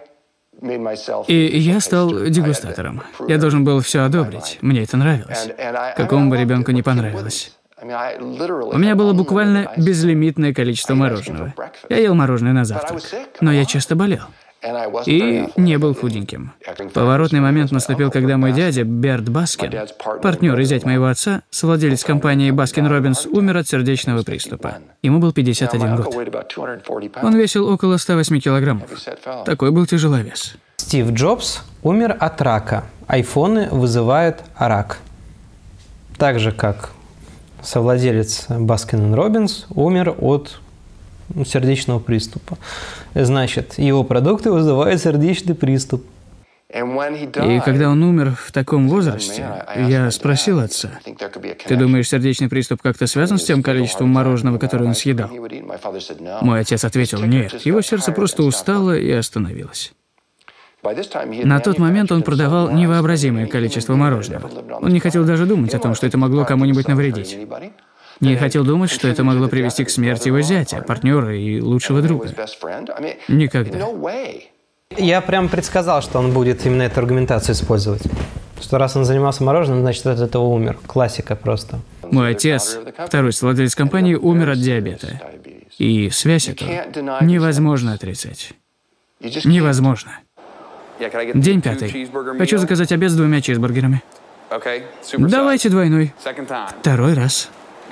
И я стал дегустатором. Я должен был все одобрить. Мне это нравилось. Какому бы ребенку не понравилось. У меня было буквально безлимитное количество мороженого. Я ел мороженое на завтрак, но я часто болел. И не был худеньким. Поворотный момент наступил, когда мой дядя, Берт Баскин, партнер и зять моего отца, совладелец компании Баскин-Роббинс, умер от сердечного приступа. Ему был пятьдесят один год. Он весил около ста восьми килограммов. Такой был тяжеловес. Стив Джобс умер от рака. Айфоны вызывают рак. Так же, как совладелец Баскин-Роббинс умер от сердечного приступа. Значит, его продукты вызывают сердечный приступ. И когда он умер в таком возрасте, я спросил отца: «Ты думаешь, сердечный приступ как-то связан с тем количеством мороженого, которое он съедал?» Мой отец ответил: «Нет, его сердце просто устало и остановилось». На тот момент он продавал невообразимое количество мороженого. Он не хотел даже думать о том, что это могло кому-нибудь навредить. Не хотел думать, что это могло привести к смерти его зятя, партнера и лучшего друга. Никогда. Я прям предсказал, что он будет именно эту аргументацию использовать. Что раз он занимался мороженым, значит, от этого умер. Классика просто. Мой отец, второй совладелец компании, умер от диабета. И связь эту невозможно отрицать. Невозможно. День пятый. Хочу заказать обед с двумя чизбургерами. Давайте двойной. Второй раз.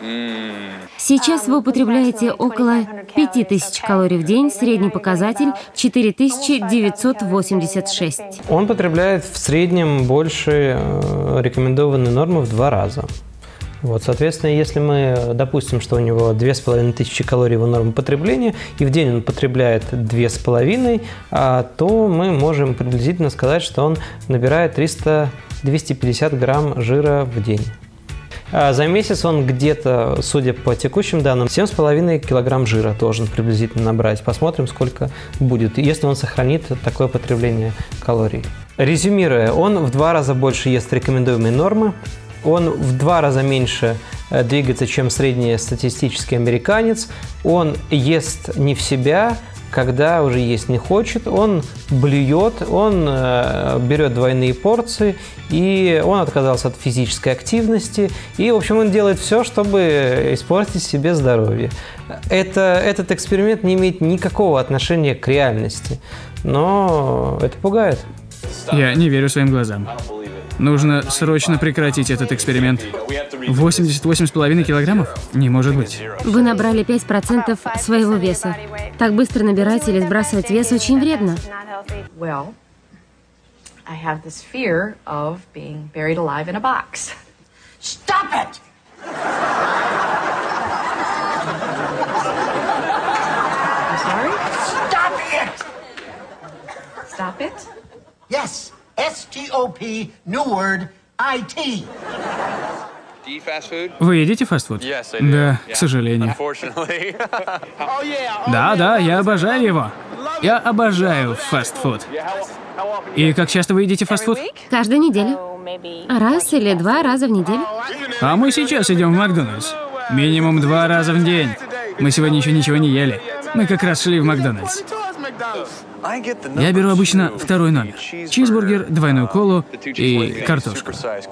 Сейчас вы употребляете около пяти тысяч калорий в день, средний показатель четыре тысячи девятьсот восемьдесят шесть. Он потребляет в среднем больше рекомендованной нормы в два раза. Вот, соответственно, если мы допустим, что у него две с половиной тысячи калорий его норма потребления, и в день он потребляет две с половиной, то мы можем приблизительно сказать, что он набирает триста — двести пятьдесят грамм жира в день. За месяц он где-то, судя по текущим данным, семь с половиной килограмм жира должен приблизительно набрать. Посмотрим, сколько будет, если он сохранит такое потребление калорий. Резюмируя, он в два раза больше ест рекомендуемые нормы, он в два раза меньше двигается, чем среднестатистический американец, он ест не в себя, когда уже есть не хочет, он блюет, он э, берет двойные порции, и он отказался от физической активности, и, в общем, он делает все, чтобы испортить себе здоровье. Это, этот эксперимент не имеет никакого отношения к реальности, но это пугает. Я не верю своим глазам. Нужно срочно прекратить этот эксперимент. восемьдесят восемь с половиной килограммов? Не может быть. Вы набрали пять процентов своего веса. Так быстро набирать или сбрасывать вес очень вредно. S T O P, new word, I T. Вы едите фастфуд? Да, к сожалению. Да, да, я обожаю его. Я обожаю фастфуд. И как часто вы едите фастфуд? Каждую неделю. Раз или два раза в неделю. А мы сейчас идем в Макдональдс. Минимум два раза в день. Мы сегодня еще ничего не ели. Мы как раз шли в Макдональдс. Я беру обычно второй номер. Чизбургер, двойную колу и картошку.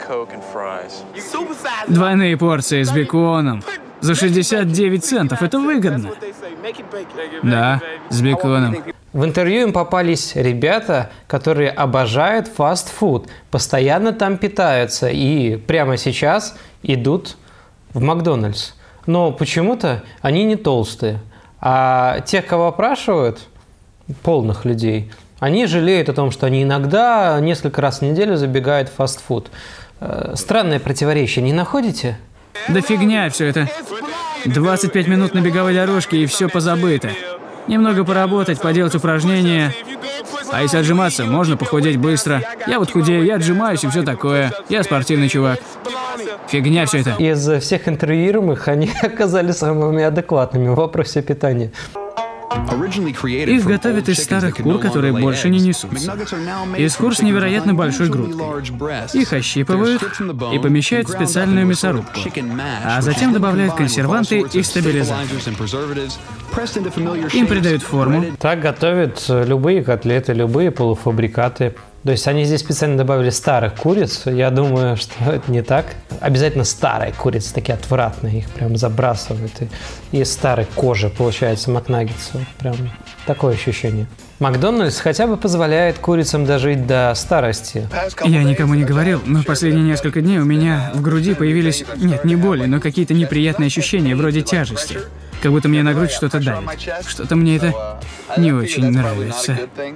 Двойные порции с беконом. За шестьдесят девять центов. Это выгодно. Да, с беконом. В интервью им попались ребята, которые обожают фастфуд, постоянно там питаются и прямо сейчас идут в Макдональдс. Но почему-то они не толстые. А тех, кого опрашивают, полных людей, они жалеют о том, что они иногда несколько раз в неделю забегают в фастфуд. Странное противоречие, не находите? Да фигня все это. двадцать пять минут на беговой дорожке и все позабыто. Немного поработать, поделать упражнения. А если отжиматься, можно похудеть быстро. Я вот худею, я отжимаюсь и все такое. Я спортивный чувак. Фигня все это. Из всех интервьюируемых они оказались самыми адекватными в вопросе питания. Их готовят из старых кур, которые больше не несутся. Из кур с невероятно большой грудкой. Их ощипывают и помещают в специальную мясорубку, а затем добавляют консерванты и стабилизаторы. Им придают форму. Так готовят любые котлеты, любые полуфабрикаты. То есть они здесь специально добавили старых куриц. Я думаю, что это не так. Обязательно старые курицы, такие отвратные. Их прям забрасывают. И из старой кожи получается макнаггетс. Вот прям такое ощущение. Макдональдс хотя бы позволяет курицам дожить до старости. Я никому не говорил, но в последние несколько дней у меня в груди появились, нет, не боли, но какие-то неприятные ощущения, вроде тяжести. Как будто мне на грудь что-то давит. Что-то мне это не очень нравится.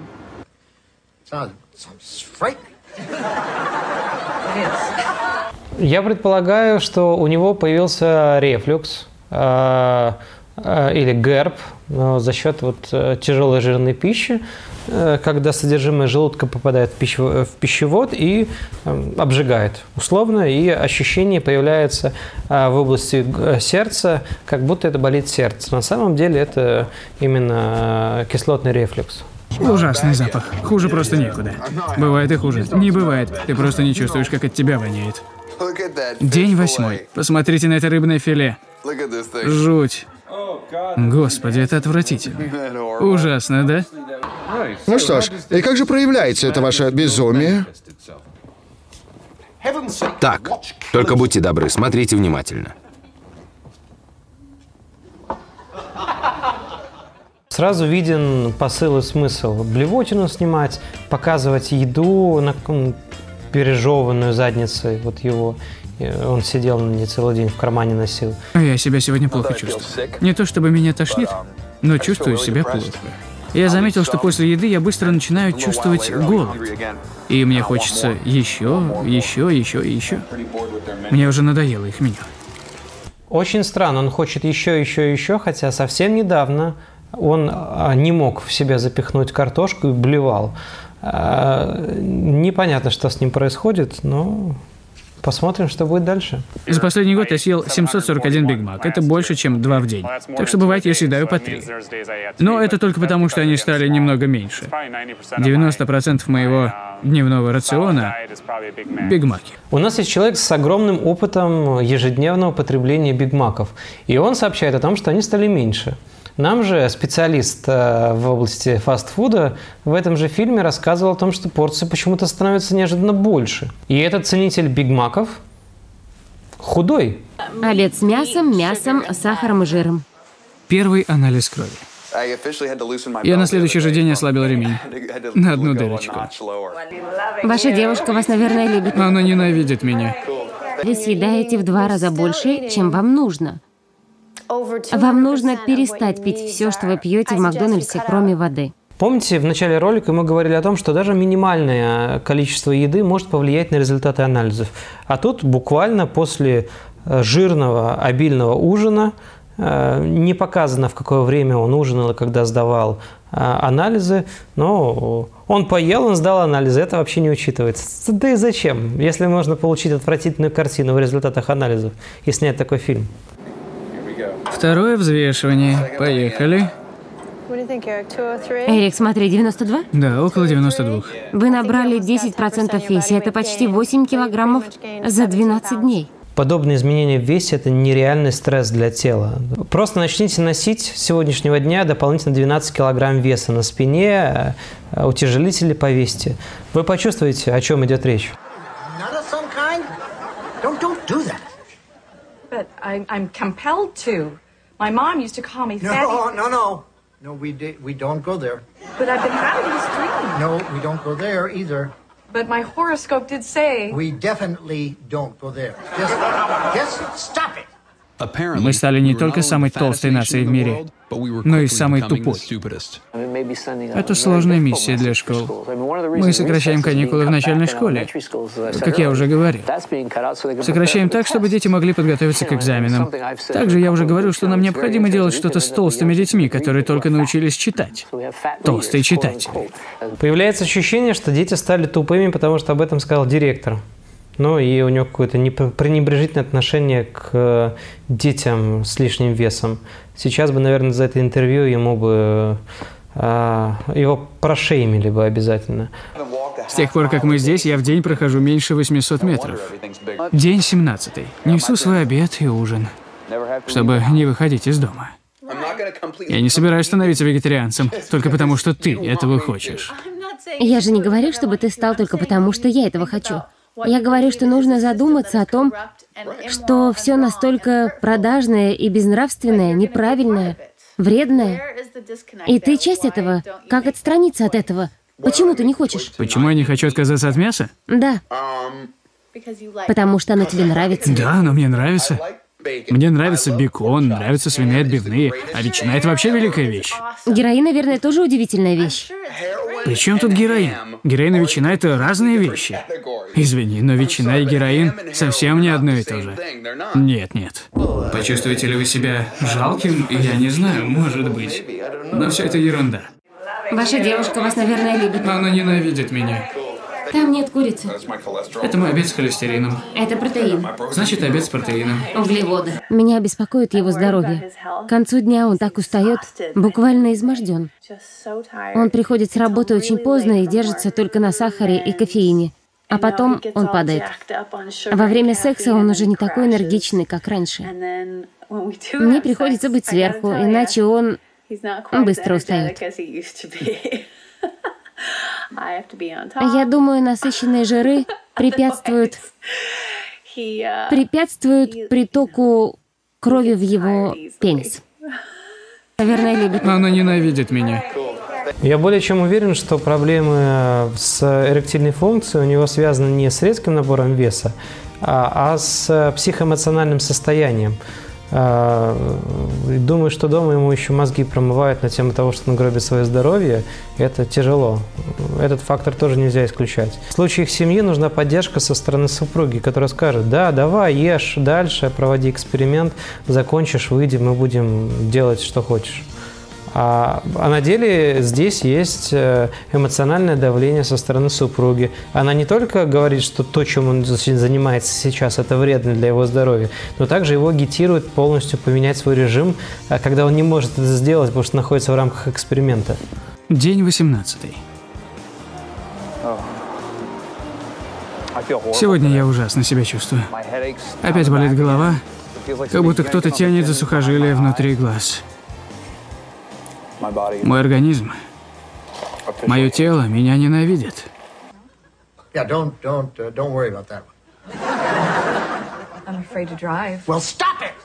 Я предполагаю, что у него появился рефлюкс э, э, или герб э, за счет вот, э, тяжелой жирной пищи, э, когда содержимое желудка попадает в, пищев, в пищевод и э, обжигает условно, и ощущение появляется э, в области сердца, как будто это болит сердце. На самом деле это именно э, кислотный рефлюкс. Ужасный запах. Хуже просто некуда. Бывает и хуже. Не бывает. Ты просто не чувствуешь, как от тебя воняет. День восьмой. Посмотрите на это рыбное филе. Жуть. Господи, это отвратительно. Ужасно, да? Ну что ж, и как же проявляется это ваше безумие? Так, только будьте добры, смотрите внимательно. Сразу виден посыл и смысл. Блевотину снимать, показывать еду, на, пережеванную задницей, вот его. Он сидел на ней целый день, в кармане носил. Я себя сегодня плохо чувствую. Не то чтобы меня тошнит, но чувствую себя плохо. Я заметил, что после еды я быстро начинаю чувствовать голод. И мне хочется еще, еще, еще и еще. Мне уже надоело их меню. Очень странно, он хочет еще, еще, еще, хотя совсем недавно он не мог в себя запихнуть картошку и блевал. Непонятно, что с ним происходит, но посмотрим, что будет дальше. За последний год я съел семьсот сорок один Биг Мак. Это больше, чем два в день. Так что бывает, я съедаю по три. Но это только потому, что они стали немного меньше. девяносто процентов моего дневного рациона – Биг Маки. У нас есть человек с огромным опытом ежедневного потребления Биг Маков. И он сообщает о том, что они стали меньше. Нам же специалист в области фастфуда в этом же фильме рассказывал о том, что порции почему-то становятся неожиданно больше. И этот ценитель Биг Маков худой. Обед с мясом, мясом, сахаром и жиром. Первый анализ крови. Я на следующий же день ослабил ремень. На одну дырочку. Ваша девушка вас, наверное, любит. Она ненавидит меня. Вы съедаете в два раза больше, чем вам нужно. Вам нужно перестать пить все, что вы пьете в Макдональдсе, кроме воды. Помните, в начале ролика мы говорили о том, что даже минимальное количество еды может повлиять на результаты анализов. А тут буквально после жирного, обильного ужина, не показано, в какое время он ужинал и когда сдавал анализы, но он поел, он сдал анализы, это вообще не учитывается. Да и зачем, если можно получить отвратительную картину в результатах анализов и снять такой фильм? Второе взвешивание. Поехали. Эрик, смотри, девяносто два? Да, около девяноста двух. Вы набрали десять процентов веса, это почти восемь килограммов за двенадцать дней. Подобные изменения в весе – это нереальный стресс для тела. Просто начните носить с сегодняшнего дня дополнительно двенадцать килограмм веса на спине, утяжелители повесьте. Вы почувствуете, о чем идет речь. But I, I'm compelled to. My mom used to call me fatty. No, no, no. No, we, di- we don't go there. But I've been having this dream. No, we don't go there either. But my horoscope did say... We definitely don't go there. Just, just stop it. Мы стали не только самой толстой нацией в мире, но и самой тупой. Это сложная миссия для школ. Мы сокращаем каникулы в начальной школе, как я уже говорил. Сокращаем так, чтобы дети могли подготовиться к экзаменам. Также я уже говорил, что нам необходимо делать что-то с толстыми детьми, которые только научились читать. Толстые читатели. Появляется ощущение, что дети стали тупыми, потому что об этом сказал директор. Ну и у него какое-то пренебрежительное отношение к детям с лишним весом. Сейчас бы, наверное, за это интервью ему бы его прошеймили бы обязательно. С тех пор, как мы здесь, я в день прохожу меньше восьмисот метров. День семнадцатый. Несу свой обед и ужин, чтобы не выходить из дома. Я не собираюсь становиться вегетарианцем, только потому, что ты этого хочешь. Я же не говорю, чтобы ты стал только потому, что я этого хочу. Я говорю, что нужно задуматься о том, что все настолько продажное и безнравственное, неправильное, вредное. И ты часть этого. Как отстраниться от этого? Почему ты не хочешь? Почему я не хочу отказаться от мяса? Да. Потому что оно тебе нравится. Да, оно мне нравится. Мне нравится бекон, нравятся свиные отбивные, а ветчина — это вообще великая вещь. Героин, наверное, тоже удивительная вещь. При чем тут героин? Героин и ветчина — это разные вещи. Извини, но ветчина и героин совсем не одно и то же. Нет, нет. Почувствуете ли вы себя жалким? Я не знаю, может быть. Но все это ерунда. Ваша девушка вас, наверное, любит. Она ненавидит меня. Там нет курицы. Это мой обед с холестерином. Это протеин. Значит, обед с протеином. Углеводы. Меня беспокоит его здоровье. К концу дня он так устает, буквально изможден. Он приходит с работы очень поздно и держится только на сахаре и кофеине. А потом он падает. Во время секса он уже не такой энергичный, как раньше. Мне приходится быть сверху, иначе он быстро устает. Я думаю, насыщенные жиры препятствуют, препятствуют притоку крови в его пенис. Наверное, любит. Она ненавидит меня. Я более чем уверен, что проблемы с эректильной функцией у него связаны не с резким набором веса, а, а с психоэмоциональным состоянием. Думаю, что дома ему еще мозги промывают на тему того, что он гробит свое здоровье. Это тяжело. Этот фактор тоже нельзя исключать. В случае их семьи нужна поддержка со стороны супруги, которая скажет: да, давай, ешь дальше, проводи эксперимент, закончишь, выйди, мы будем делать, что хочешь. А, а на деле здесь есть эмоциональное давление со стороны супруги. Она не только говорит, что то, чем он занимается сейчас, это вредно для его здоровья, но также его агитирует полностью поменять свой режим, когда он не может это сделать, потому что находится в рамках эксперимента. День восемнадцатый. Сегодня я ужасно себя чувствую. Опять болит голова, как будто кто-то тянет за сухожилие внутри глаз. Мой организм, мое тело меня ненавидит. Yeah, don't, don't, uh, don't worry about that one. I'm afraid to drive. Well, stop it!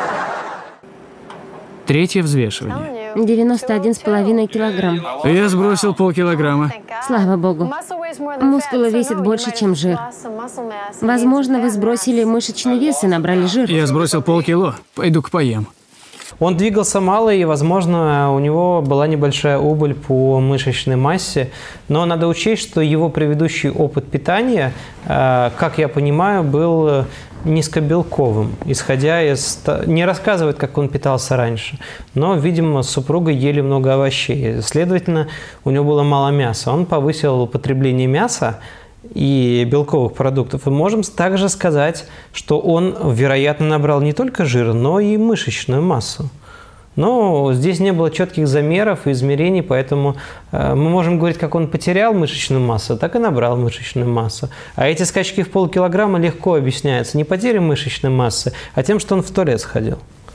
Третье взвешивание. девяносто один с половиной килограмм. Я сбросил полкилограмма. Слава богу. Мускулы весят больше, чем жир. Возможно, вы сбросили мышечный вес и набрали жир. Я сбросил полкило. Пойду-ка поем. Он двигался мало, и, возможно, у него была небольшая убыль по мышечной массе. Но надо учесть, что его предыдущий опыт питания, как я понимаю, был низкобелковым, исходя из... Не рассказывает, как он питался раньше, но, видимо, с супругой ели много овощей. Следовательно, у него было мало мяса. Он повысил употребление мяса и белковых продуктов. И можем также сказать, что он, вероятно, набрал не только жир, но и мышечную массу. Но здесь не было четких замеров и измерений, поэтому э, мы можем говорить, как он потерял мышечную массу, так и набрал мышечную массу. А эти скачки в полкилограмма легко объясняются не потерей мышечной массы, а тем, что он в туалет сходил.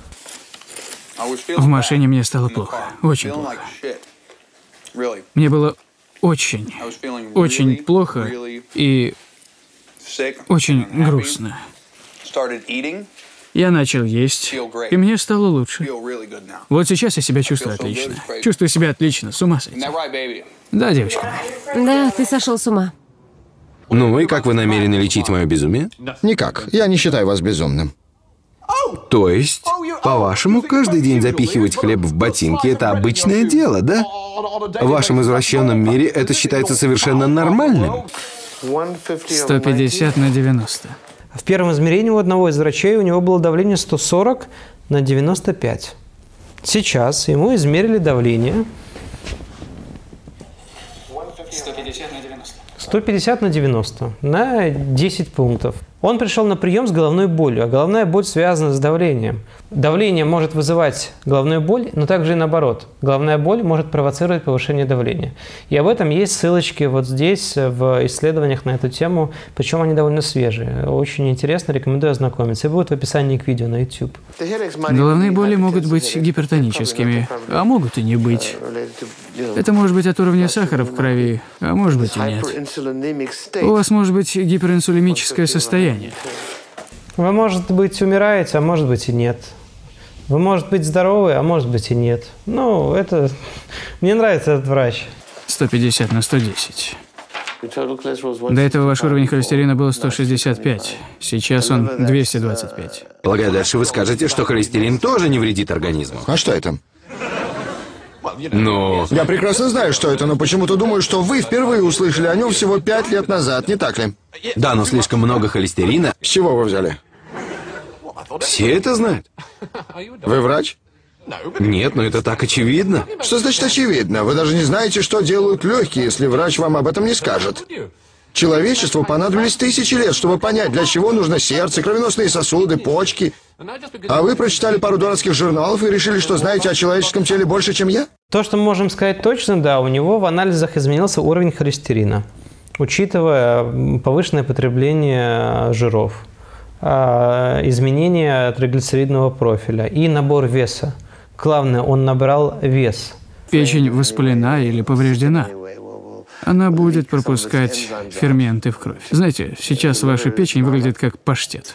В машине мне стало плохо. Очень плохо. Мне было очень, очень плохо и очень грустно. Я начал есть, и мне стало лучше. Вот сейчас я себя чувствую отлично. Чувствую себя отлично, с ума сойти. Да, девочка? Да, ты сошел с ума. Ну и как вы намерены лечить мое безумие? Никак. Я не считаю вас безумным. То есть, по-вашему, каждый день запихивать хлеб в ботинки – это обычное дело, да? В вашем извращенном мире это считается совершенно нормальным. сто пятьдесят на девяносто. В первом измерении у одного из врачей у него было давление сто сорок на девяносто пять. Сейчас ему измерили давление сто пятьдесят на девяносто. сто пятьдесят на девяносто, на десять пунктов. Он пришел на прием с головной болью, а головная боль связана с давлением. Давление может вызывать головную боль, но также и наоборот. Головная боль может провоцировать повышение давления. И об этом есть ссылочки вот здесь в исследованиях на эту тему, причем они довольно свежие. Очень интересно, рекомендую ознакомиться. И будет в описании к видео на YouTube. Головные боли могут быть гипертоническими, а могут и не быть. Это может быть от уровня сахара в крови, а может быть и нет. У вас может быть гиперинсулинемическое состояние. Вы, может быть, умираете, а может быть и нет. Вы, может быть, здоровы, а может быть и нет. Ну, это... Мне нравится этот врач. сто пятьдесят на сто десять. До этого ваш уровень холестерина был сто шестьдесят пять. Сейчас он двести двадцать пять. Полагаю, дальше вы скажете, что холестерин тоже не вредит организму. А что это? Ну... Я прекрасно знаю, что это, но почему-то думаю, что вы впервые услышали о нем всего пять лет назад, не так ли? Да, но слишком много холестерина. С чего вы взяли? Все это знают. Вы врач? Нет, но это так очевидно. Что значит очевидно? Вы даже не знаете, что делают легкие, если врач вам об этом не скажет. Человечеству понадобились тысячи лет, чтобы понять, для чего нужно сердце, кровеносные сосуды, почки. А вы прочитали пару дурацких журналов и решили, что знаете о человеческом теле больше, чем я? То, что мы можем сказать точно, да, у него в анализах изменился уровень холестерина, учитывая повышенное потребление жиров, изменение триглицеридного профиля и набор веса. Главное, он набрал вес. Печень воспалена или повреждена. Она будет пропускать ферменты в кровь. Знаете, сейчас ваша печень выглядит как паштет.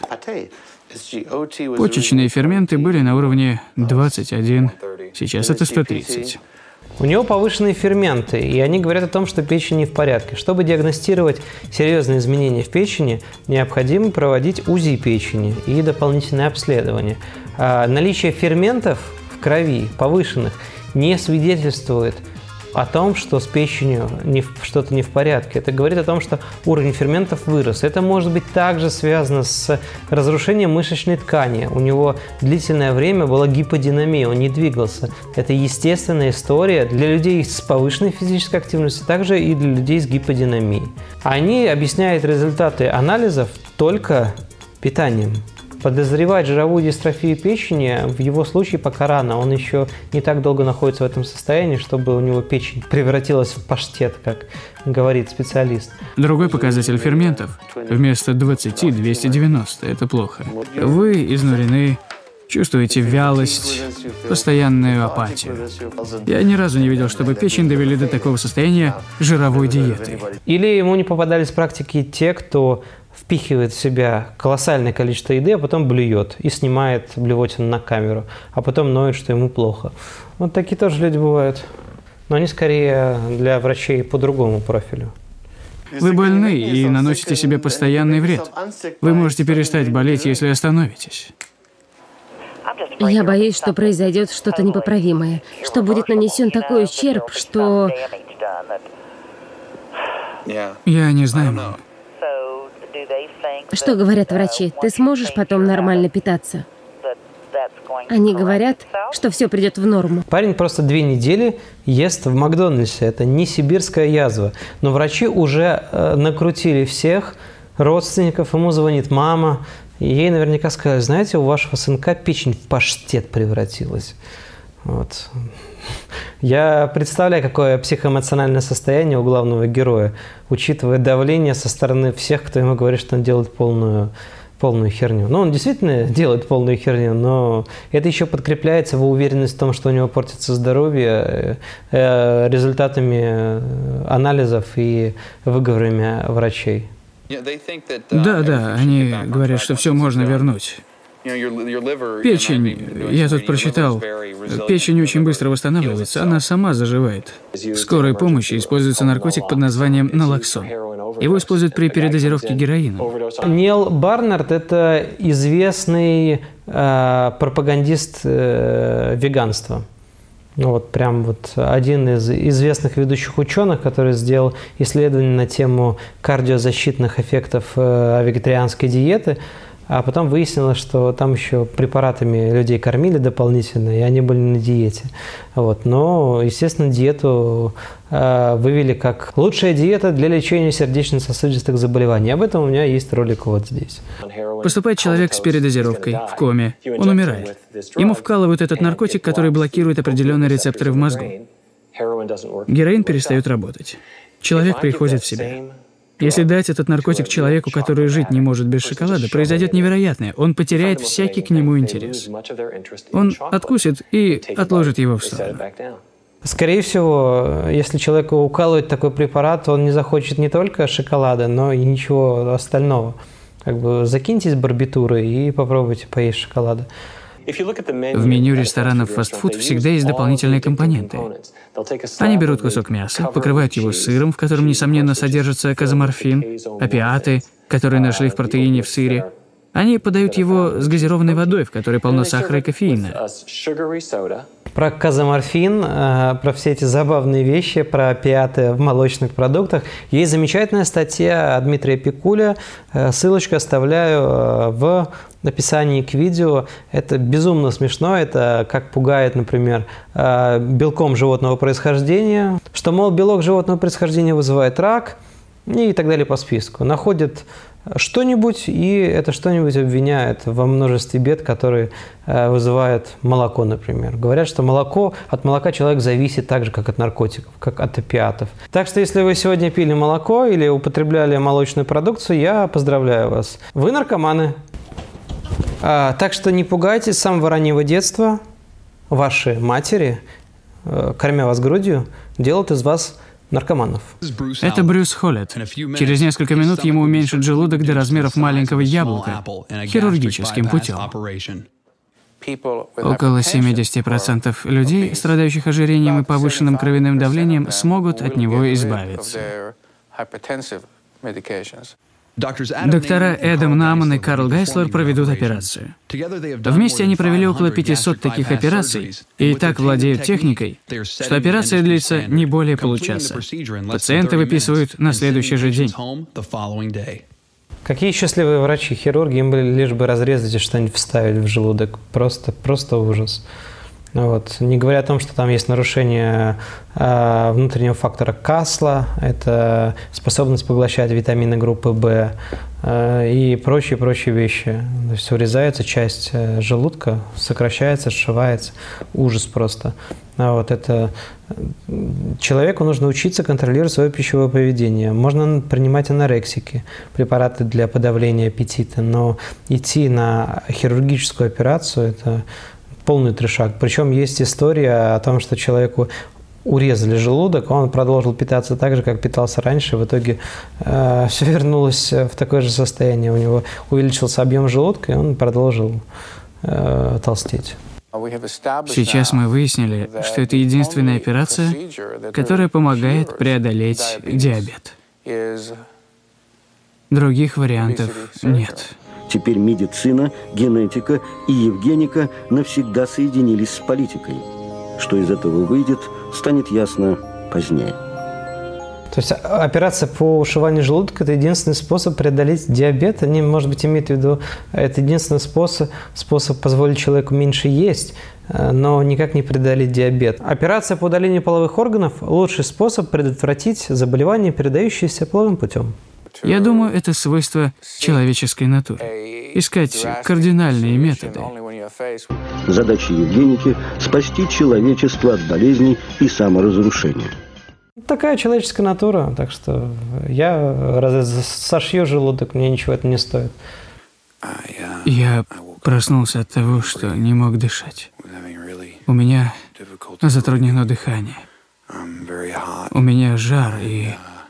Почечные ферменты были на уровне двадцать один, сейчас это сто тридцать. У него повышенные ферменты, и они говорят о том, что печень не в порядке. Чтобы диагностировать серьезные изменения в печени, необходимо проводить УЗИ печени и дополнительное обследование. А наличие ферментов в крови, повышенных, не свидетельствует о том, что с печенью не, что-то не в порядке. Это говорит о том, что уровень ферментов вырос. Это может быть также связано с разрушением мышечной ткани. У него длительное время была гиподинамия, он не двигался. Это естественная история для людей с повышенной физической активностью, также и для людей с гиподинамией. Они объясняют результаты анализов только питанием. Подозревать жировую дистрофию печени в его случае пока рано. Он еще не так долго находится в этом состоянии, чтобы у него печень превратилась в паштет, как говорит специалист. Другой показатель ферментов. Вместо двадцати – двести девяносто. Это плохо. Вы изнурены, чувствуете вялость, постоянную апатию. Я ни разу не видел, чтобы печень довели до такого состояния жировой диеты. Или ему не попадались в практике те, кто впихивает в себя колоссальное количество еды, а потом блюет и снимает блевотину на камеру, а потом ноет, что ему плохо. Вот такие тоже люди бывают. Но они скорее для врачей по другому профилю. Вы больны и наносите себе постоянный вред. Вы можете перестать болеть, если остановитесь. Я боюсь, что произойдет что-то непоправимое, что будет нанесен такой ущерб, что... Я не знаю, мам. Что говорят врачи? Ты сможешь потом нормально питаться? Они говорят, что все придет в норму. Парень просто две недели ест в Макдональдсе. Это не сибирская язва. Но врачи уже э, накрутили всех родственников. Ему звонит мама. И ей наверняка сказали: знаете, у вашего сынка печень в паштет превратилась. Вот. Я представляю, какое психоэмоциональное состояние у главного героя, учитывая давление со стороны всех, кто ему говорит, что он делает полную, полную херню. Ну, он действительно делает полную херню, но это еще подкрепляется его уверенность в том, что у него портится здоровье э, результатами анализов и выговорами врачей. Да, да, они говорят, что все можно вернуть. Печень, я тут прочитал, печень очень быстро восстанавливается, она сама заживает. В скорой помощи используется наркотик под названием налоксон. Его используют при передозировке героина. Нил Барнард – это известный э, пропагандист э, веганства. Вот прям вот один из известных ведущих ученых, который сделал исследование на тему кардиозащитных эффектов э, вегетарианской диеты. А потом выяснилось, что там еще препаратами людей кормили дополнительно, и они были на диете. Вот. Но, естественно, диету э, вывели как лучшая диета для лечения сердечно-сосудистых заболеваний. Об этом у меня есть ролик вот здесь. Поступает человек с передозировкой, в коме, он умирает. Ему вкалывают этот наркотик, который блокирует определенные рецепторы в мозгу. Героин перестает работать. Человек приходит в себя. Если дать этот наркотик человеку, который жить не может без шоколада, произойдет невероятное. Он потеряет всякий к нему интерес. Он откусит и отложит его в сторону. Скорее всего, если человеку укалывать такой препарат, он не захочет не только шоколада, но и ничего остального. Как бы закиньтесь барбитурой и попробуйте поесть шоколада. В меню ресторанов фастфуд всегда есть дополнительные компоненты. Они берут кусок мяса, покрывают его сыром, в котором, несомненно, содержится казоморфин, опиаты, которые нашли в протеине в сыре. Они подают его с газированной водой, в которой полно сахара и кофеина. Про казоморфин, про все эти забавные вещи, про опиаты в молочных продуктах есть замечательная статья Дмитрия Пикуля. Ссылочку оставляю в описании к видео. Это безумно смешно. Это как пугает, например, белком животного происхождения, что, мол, белок животного происхождения вызывает рак и так далее по списку. Находит что-нибудь, и это что-нибудь обвиняет во множестве бед, которые э, вызывает молоко, например. Говорят, что молоко, от молока человек зависит так же, как от наркотиков, как от опиатов. Так что, если вы сегодня пили молоко или употребляли молочную продукцию, я поздравляю вас. Вы наркоманы. А, так что не пугайтесь, с самого раннего детства ваши матери, э, кормя вас грудью, делают из вас наркоманов. Это Брюс Холлет. Через несколько минут ему уменьшат желудок до размеров маленького яблока хирургическим путем. Около семьдесят процентов людей, страдающих ожирением и повышенным кровяным давлением, смогут от него избавиться. Доктора Эдам Наман и Карл Гайслер проведут операцию. Вместе они провели около пятисот таких операций и так владеют техникой, что операция длится не более получаса. Пациенты выписывают на следующий же день. Какие счастливые врачи, хирурги, им бы лишь бы разрезать и что-нибудь вставить в желудок. Просто, просто ужас. Вот. Не говоря о том, что там есть нарушение э, внутреннего фактора Касла, это способность поглощать витамины группы В э, и прочие-прочие вещи. То есть урезается часть э, желудка, сокращается, сшивается. Ужас просто. А вот это... Человеку нужно учиться контролировать свое пищевое поведение. Можно принимать анорексики, препараты для подавления аппетита, но идти на хирургическую операцию – это полный трешак. Причем есть история о том, что человеку урезали желудок, он продолжил питаться так же, как питался раньше, в итоге э, все вернулось в такое же состояние. У него увеличился объем желудка, и он продолжил э, толстеть. Сейчас мы выяснили, что это единственная операция, которая помогает преодолеть диабет. Других вариантов нет. Теперь медицина, генетика и евгеника навсегда соединились с политикой. Что из этого выйдет, станет ясно позднее. То есть операция по ушиванию желудка – это единственный способ преодолеть диабет. Они, может быть, имеют в виду, это единственный способ, способ позволить человеку меньше есть, но никак не преодолеть диабет. Операция по удалению половых органов – лучший способ предотвратить заболевания, передающиеся половым путем. Я думаю, это свойство человеческой натуры. Искать кардинальные методы. Задача евгеники – спасти человечество от болезней и саморазрушения. Такая человеческая натура, так что я разве сошью желудок, мне ничего это не стоит. Я проснулся от того, что не мог дышать. У меня затруднено дыхание. У меня жар и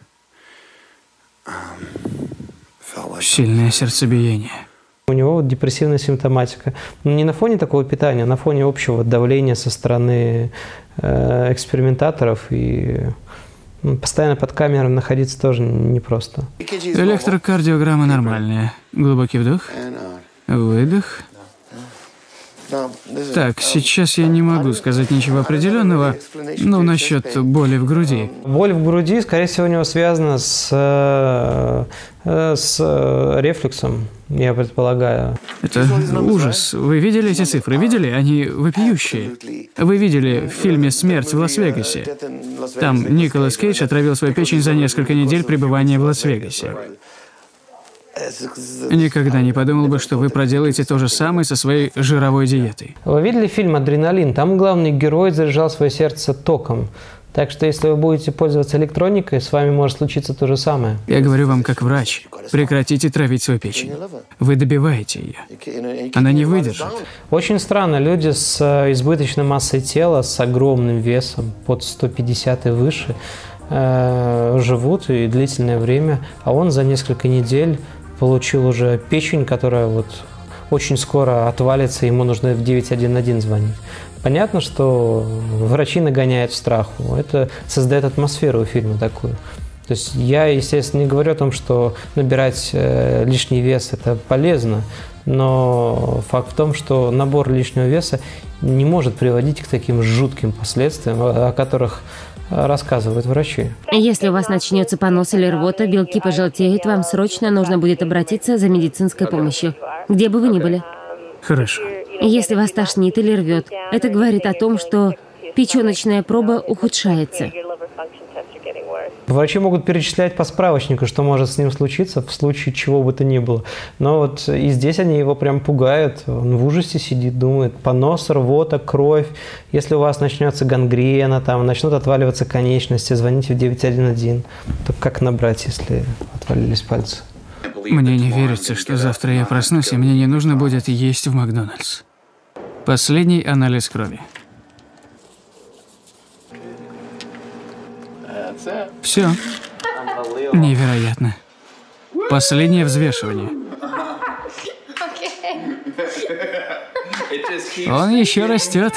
сильное сердцебиение. У него вот депрессивная симптоматика. Но не на фоне такого питания, а на фоне общего давления со стороны э, экспериментаторов. И ну, постоянно под камерой находиться тоже непросто. Электрокардиограмма нормальная. Глубокий вдох, выдох. Так, сейчас я не могу сказать ничего определенного, но насчет боли в груди. Боль в груди, скорее всего, у него связана с, с рефлюксом, я предполагаю. Это ужас. Вы видели эти цифры? Видели? Они вопиющие. Вы видели в фильме «Смерть в Лас-Вегасе»? Там Николас Кейдж отравил свою печень за несколько недель пребывания в Лас-Вегасе. Никогда не подумал бы, что вы проделаете то же самое со своей жировой диетой. Вы видели фильм «Адреналин»? Там главный герой заряжал свое сердце током. Так что если вы будете пользоваться электроникой, с вами может случиться то же самое. Я говорю вам как врач. Прекратите травить свою печень. Вы добиваете ее. Она не выдержит. Очень странно. Люди с избыточной массой тела, с огромным весом, под сто пятьдесят и выше, э, живут и длительное время, а он за несколько недель получил уже печень, которая вот очень скоро отвалится, ему нужно в девять один один звонить. Понятно, что врачи нагоняют страху. Это создает атмосферу у фильма такую. То есть я, естественно, не говорю о том, что набирать э, лишний вес – это полезно, но факт в том, что набор лишнего веса не может приводить к таким жутким последствиям, о которых рассказывают врачи. Если у вас начнется понос или рвота, белки пожелтеют, вам срочно нужно будет обратиться за медицинской помощью, где бы вы ни были. Хорошо. Если вас тошнит или рвет, это говорит о том, что печеночная проба ухудшается. Врачи могут перечислять по справочнику, что может с ним случиться в случае чего бы то ни было. Но вот и здесь они его прям пугают. Он в ужасе сидит, думает, понос, рвота, кровь. Если у вас начнется гангрена, там, начнут отваливаться конечности, звоните в девять один один. То как набрать, если отвалились пальцы? Мне не верится, что завтра я проснусь, и мне не нужно будет есть в Макдональдс. Последний анализ крови. Все. Невероятно. Последнее взвешивание. Он еще растет.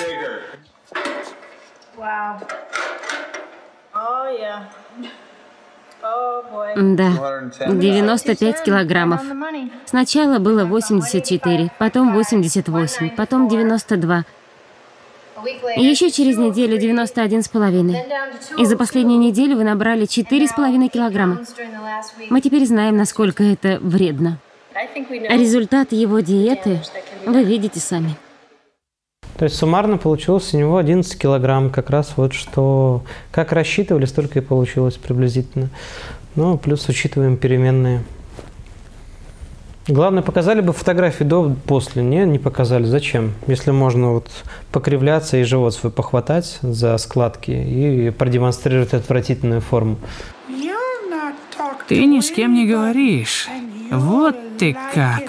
Да, девяносто пять килограммов. Сначала было восемьдесят четыре, потом восемьдесят восемь, потом девяносто два. И еще через неделю девяносто один с половиной. И за последнюю неделю вы набрали четыре с половиной килограмма. Мы теперь знаем, насколько это вредно. Результат его диеты вы видите сами. То есть суммарно получилось у него одиннадцать килограмм, как раз вот что, как рассчитывали, столько и получилось приблизительно. Ну, плюс учитываем переменные. Главное, показали бы фотографии до, после. Не, не показали. Зачем? Если можно вот покривляться и живот свой похватать за складки и продемонстрировать отвратительную форму. Ты ни с кем не говоришь. Вот ты как.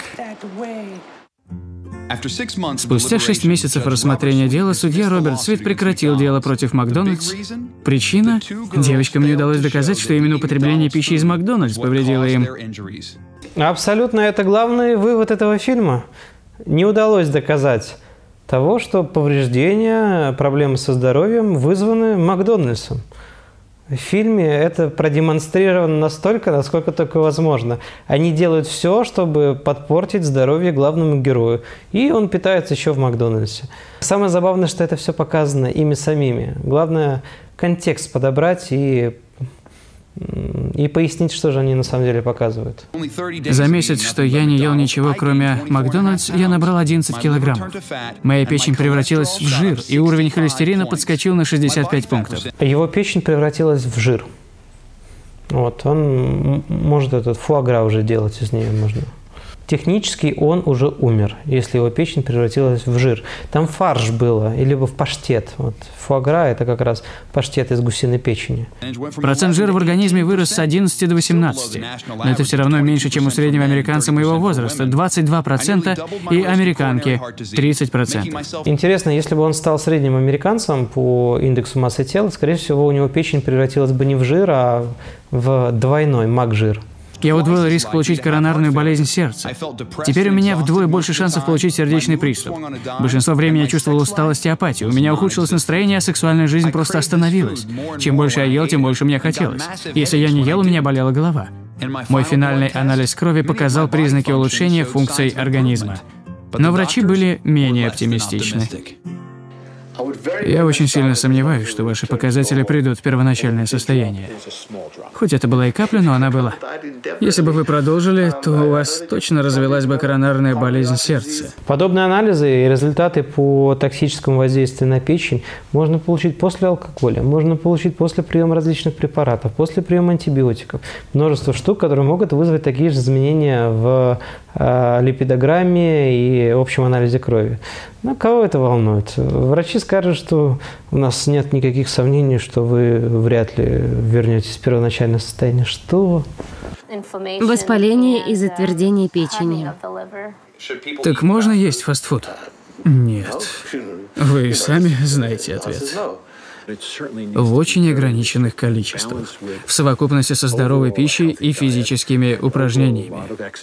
Спустя шесть месяцев рассмотрения дела судья Роберт Свит прекратил дело против Макдональдс. Причина? Девочкам не удалось доказать, что именно употребление пищи из Макдональдс повредило им. Абсолютно, это главный вывод этого фильма. Не удалось доказать того, что повреждения, проблемы со здоровьем вызваны Макдональдсом. В фильме это продемонстрировано настолько, насколько только возможно. Они делают все, чтобы подпортить здоровье главному герою. И он питается еще в Макдональдсе. Самое забавное, что это все показано ими самими. Главное, контекст подобрать и, и пояснить, что же они на самом деле показывают. За месяц, что я не ел ничего, кроме Макдональдс, я набрал одиннадцать килограммов. Моя печень превратилась в жир, и уровень холестерина подскочил на шестьдесят пять пунктов. Его печень превратилась в жир. Вот, он может этот фуагра уже делать из нее можно. Технически он уже умер, если его печень превратилась в жир. Там фарш было, или в паштет. Вот. Фуагра – это как раз паштет из гусиной печени. Процент жира в организме вырос с одиннадцати до восемнадцати. Но это все равно меньше, чем у среднего американца моего возраста – двадцать два процента, и американки – тридцать процентов. Интересно, если бы он стал средним американцем по индексу массы тела, скорее всего, у него печень превратилась бы не в жир, а в двойной макжир. Я удвоил риск получить коронарную болезнь сердца. Теперь у меня вдвое больше шансов получить сердечный приступ. Большинство времени я чувствовал усталость и апатию. У меня ухудшилось настроение, а сексуальная жизнь просто остановилась. Чем больше я ел, тем больше мне хотелось. Если я не ел, у меня болела голова. Мой финальный анализ крови показал признаки улучшения функций организма. Но врачи были менее оптимистичны. Я очень сильно сомневаюсь, что ваши показатели придут в первоначальное состояние. Хоть это была и капля, но она была. Если бы вы продолжили, то у вас точно развилась бы коронарная болезнь сердца. Подобные анализы и результаты по токсическому воздействию на печень можно получить после алкоголя, можно получить после приема различных препаратов, после приема антибиотиков. Множество штук, которые могут вызвать такие же изменения в э, липидограмме и общем анализе крови. Но кого это волнует? Врачи скажут, что у нас нет никаких сомнений, что вы вряд ли вернетесь в первоначальное состояние. Что? Воспаление и затвердение печени. Так можно есть фастфуд? Нет. Вы сами знаете ответ. В очень ограниченных количествах, в совокупности со здоровой пищей и физическими упражнениями.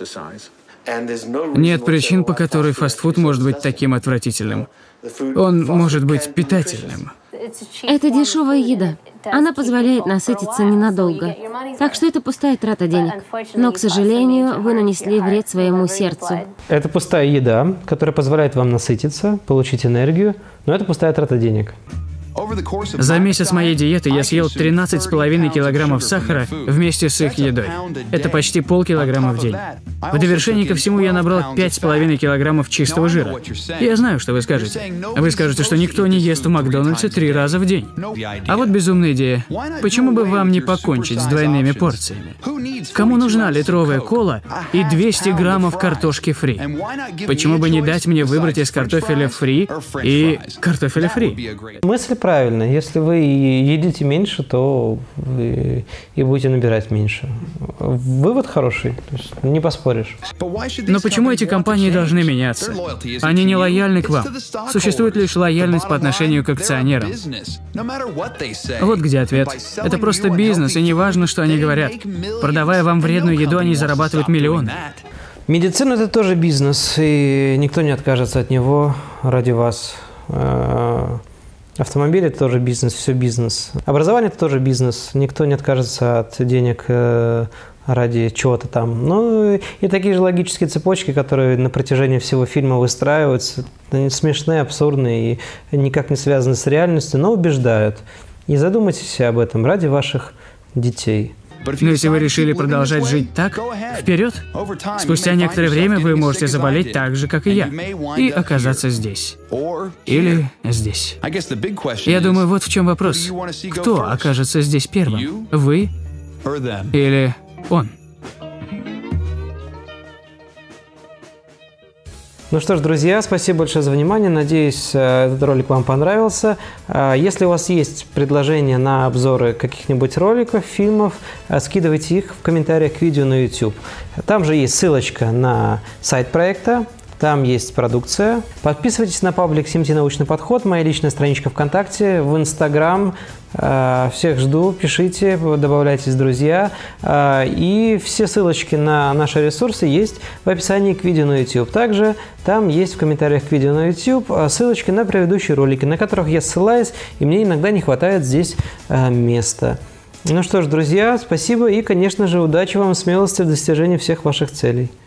Нет причин, по которой фастфуд может быть таким отвратительным. Он может быть питательным. Это дешевая еда. Она позволяет насытиться ненадолго. Так что это пустая трата денег. Но, к сожалению, вы нанесли вред своему сердцу. Это пустая еда, которая позволяет вам насытиться, получить энергию, но это пустая трата денег. За месяц моей диеты я съел тринадцать с половиной килограммов сахара вместе с их едой. Это почти полкилограмма в день. В довершение ко всему я набрал пять с половиной килограммов чистого жира. Я знаю, что вы скажете. Вы скажете, что никто не ест в Макдональдсе три раза в день. А вот безумная идея. Почему бы вам не покончить с двойными порциями? Кому нужна литровая кола и двести граммов картошки фри? Почему бы не дать мне выбрать из картофеля фри и картофеля фри? Мысль правильно. Если вы едите меньше, то вы и будете набирать меньше. Вывод хороший, то есть не поспоришь. Но почему эти компании должны меняться? Они не лояльны к вам. Существует лишь лояльность по отношению к акционерам. Вот где ответ. Это просто бизнес, и не важно, что они говорят. Продавая вам вредную еду, они зарабатывают миллионы. Медицина – это тоже бизнес, и никто не откажется от него ради вас. Автомобиль – это тоже бизнес, все бизнес. Образование – это тоже бизнес. Никто не откажется от денег ради чего-то там. Ну и такие же логические цепочки, которые на протяжении всего фильма выстраиваются, смешные, абсурдные и никак не связаны с реальностью, но убеждают. И задумайтесь об этом ради ваших детей. Но если вы решили продолжать жить так, вперед. Спустя некоторое время вы можете заболеть так же, как и я, и оказаться здесь. Или здесь. Я думаю, вот в чем вопрос. Кто окажется здесь первым? Вы или он? Ну что ж, друзья, спасибо большое за внимание. Надеюсь, этот ролик вам понравился. Если у вас есть предложения на обзоры каких-нибудь роликов, фильмов, скидывайте их в комментариях к видео на YouTube. Там же есть ссылочка на сайт проекта. Там есть продукция. Подписывайтесь на паблик «Си эм ти Научный подход», моя личная страничка ВКонтакте, в Инстаграм. Всех жду, пишите, добавляйтесь в друзья. И все ссылочки на наши ресурсы есть в описании к видео на YouTube. Также там есть в комментариях к видео на YouTube ссылочки на предыдущие ролики, на которых я ссылаюсь, и мне иногда не хватает здесь места. Ну что ж, друзья, спасибо и, конечно же, удачи вам, смелости в достижении всех ваших целей.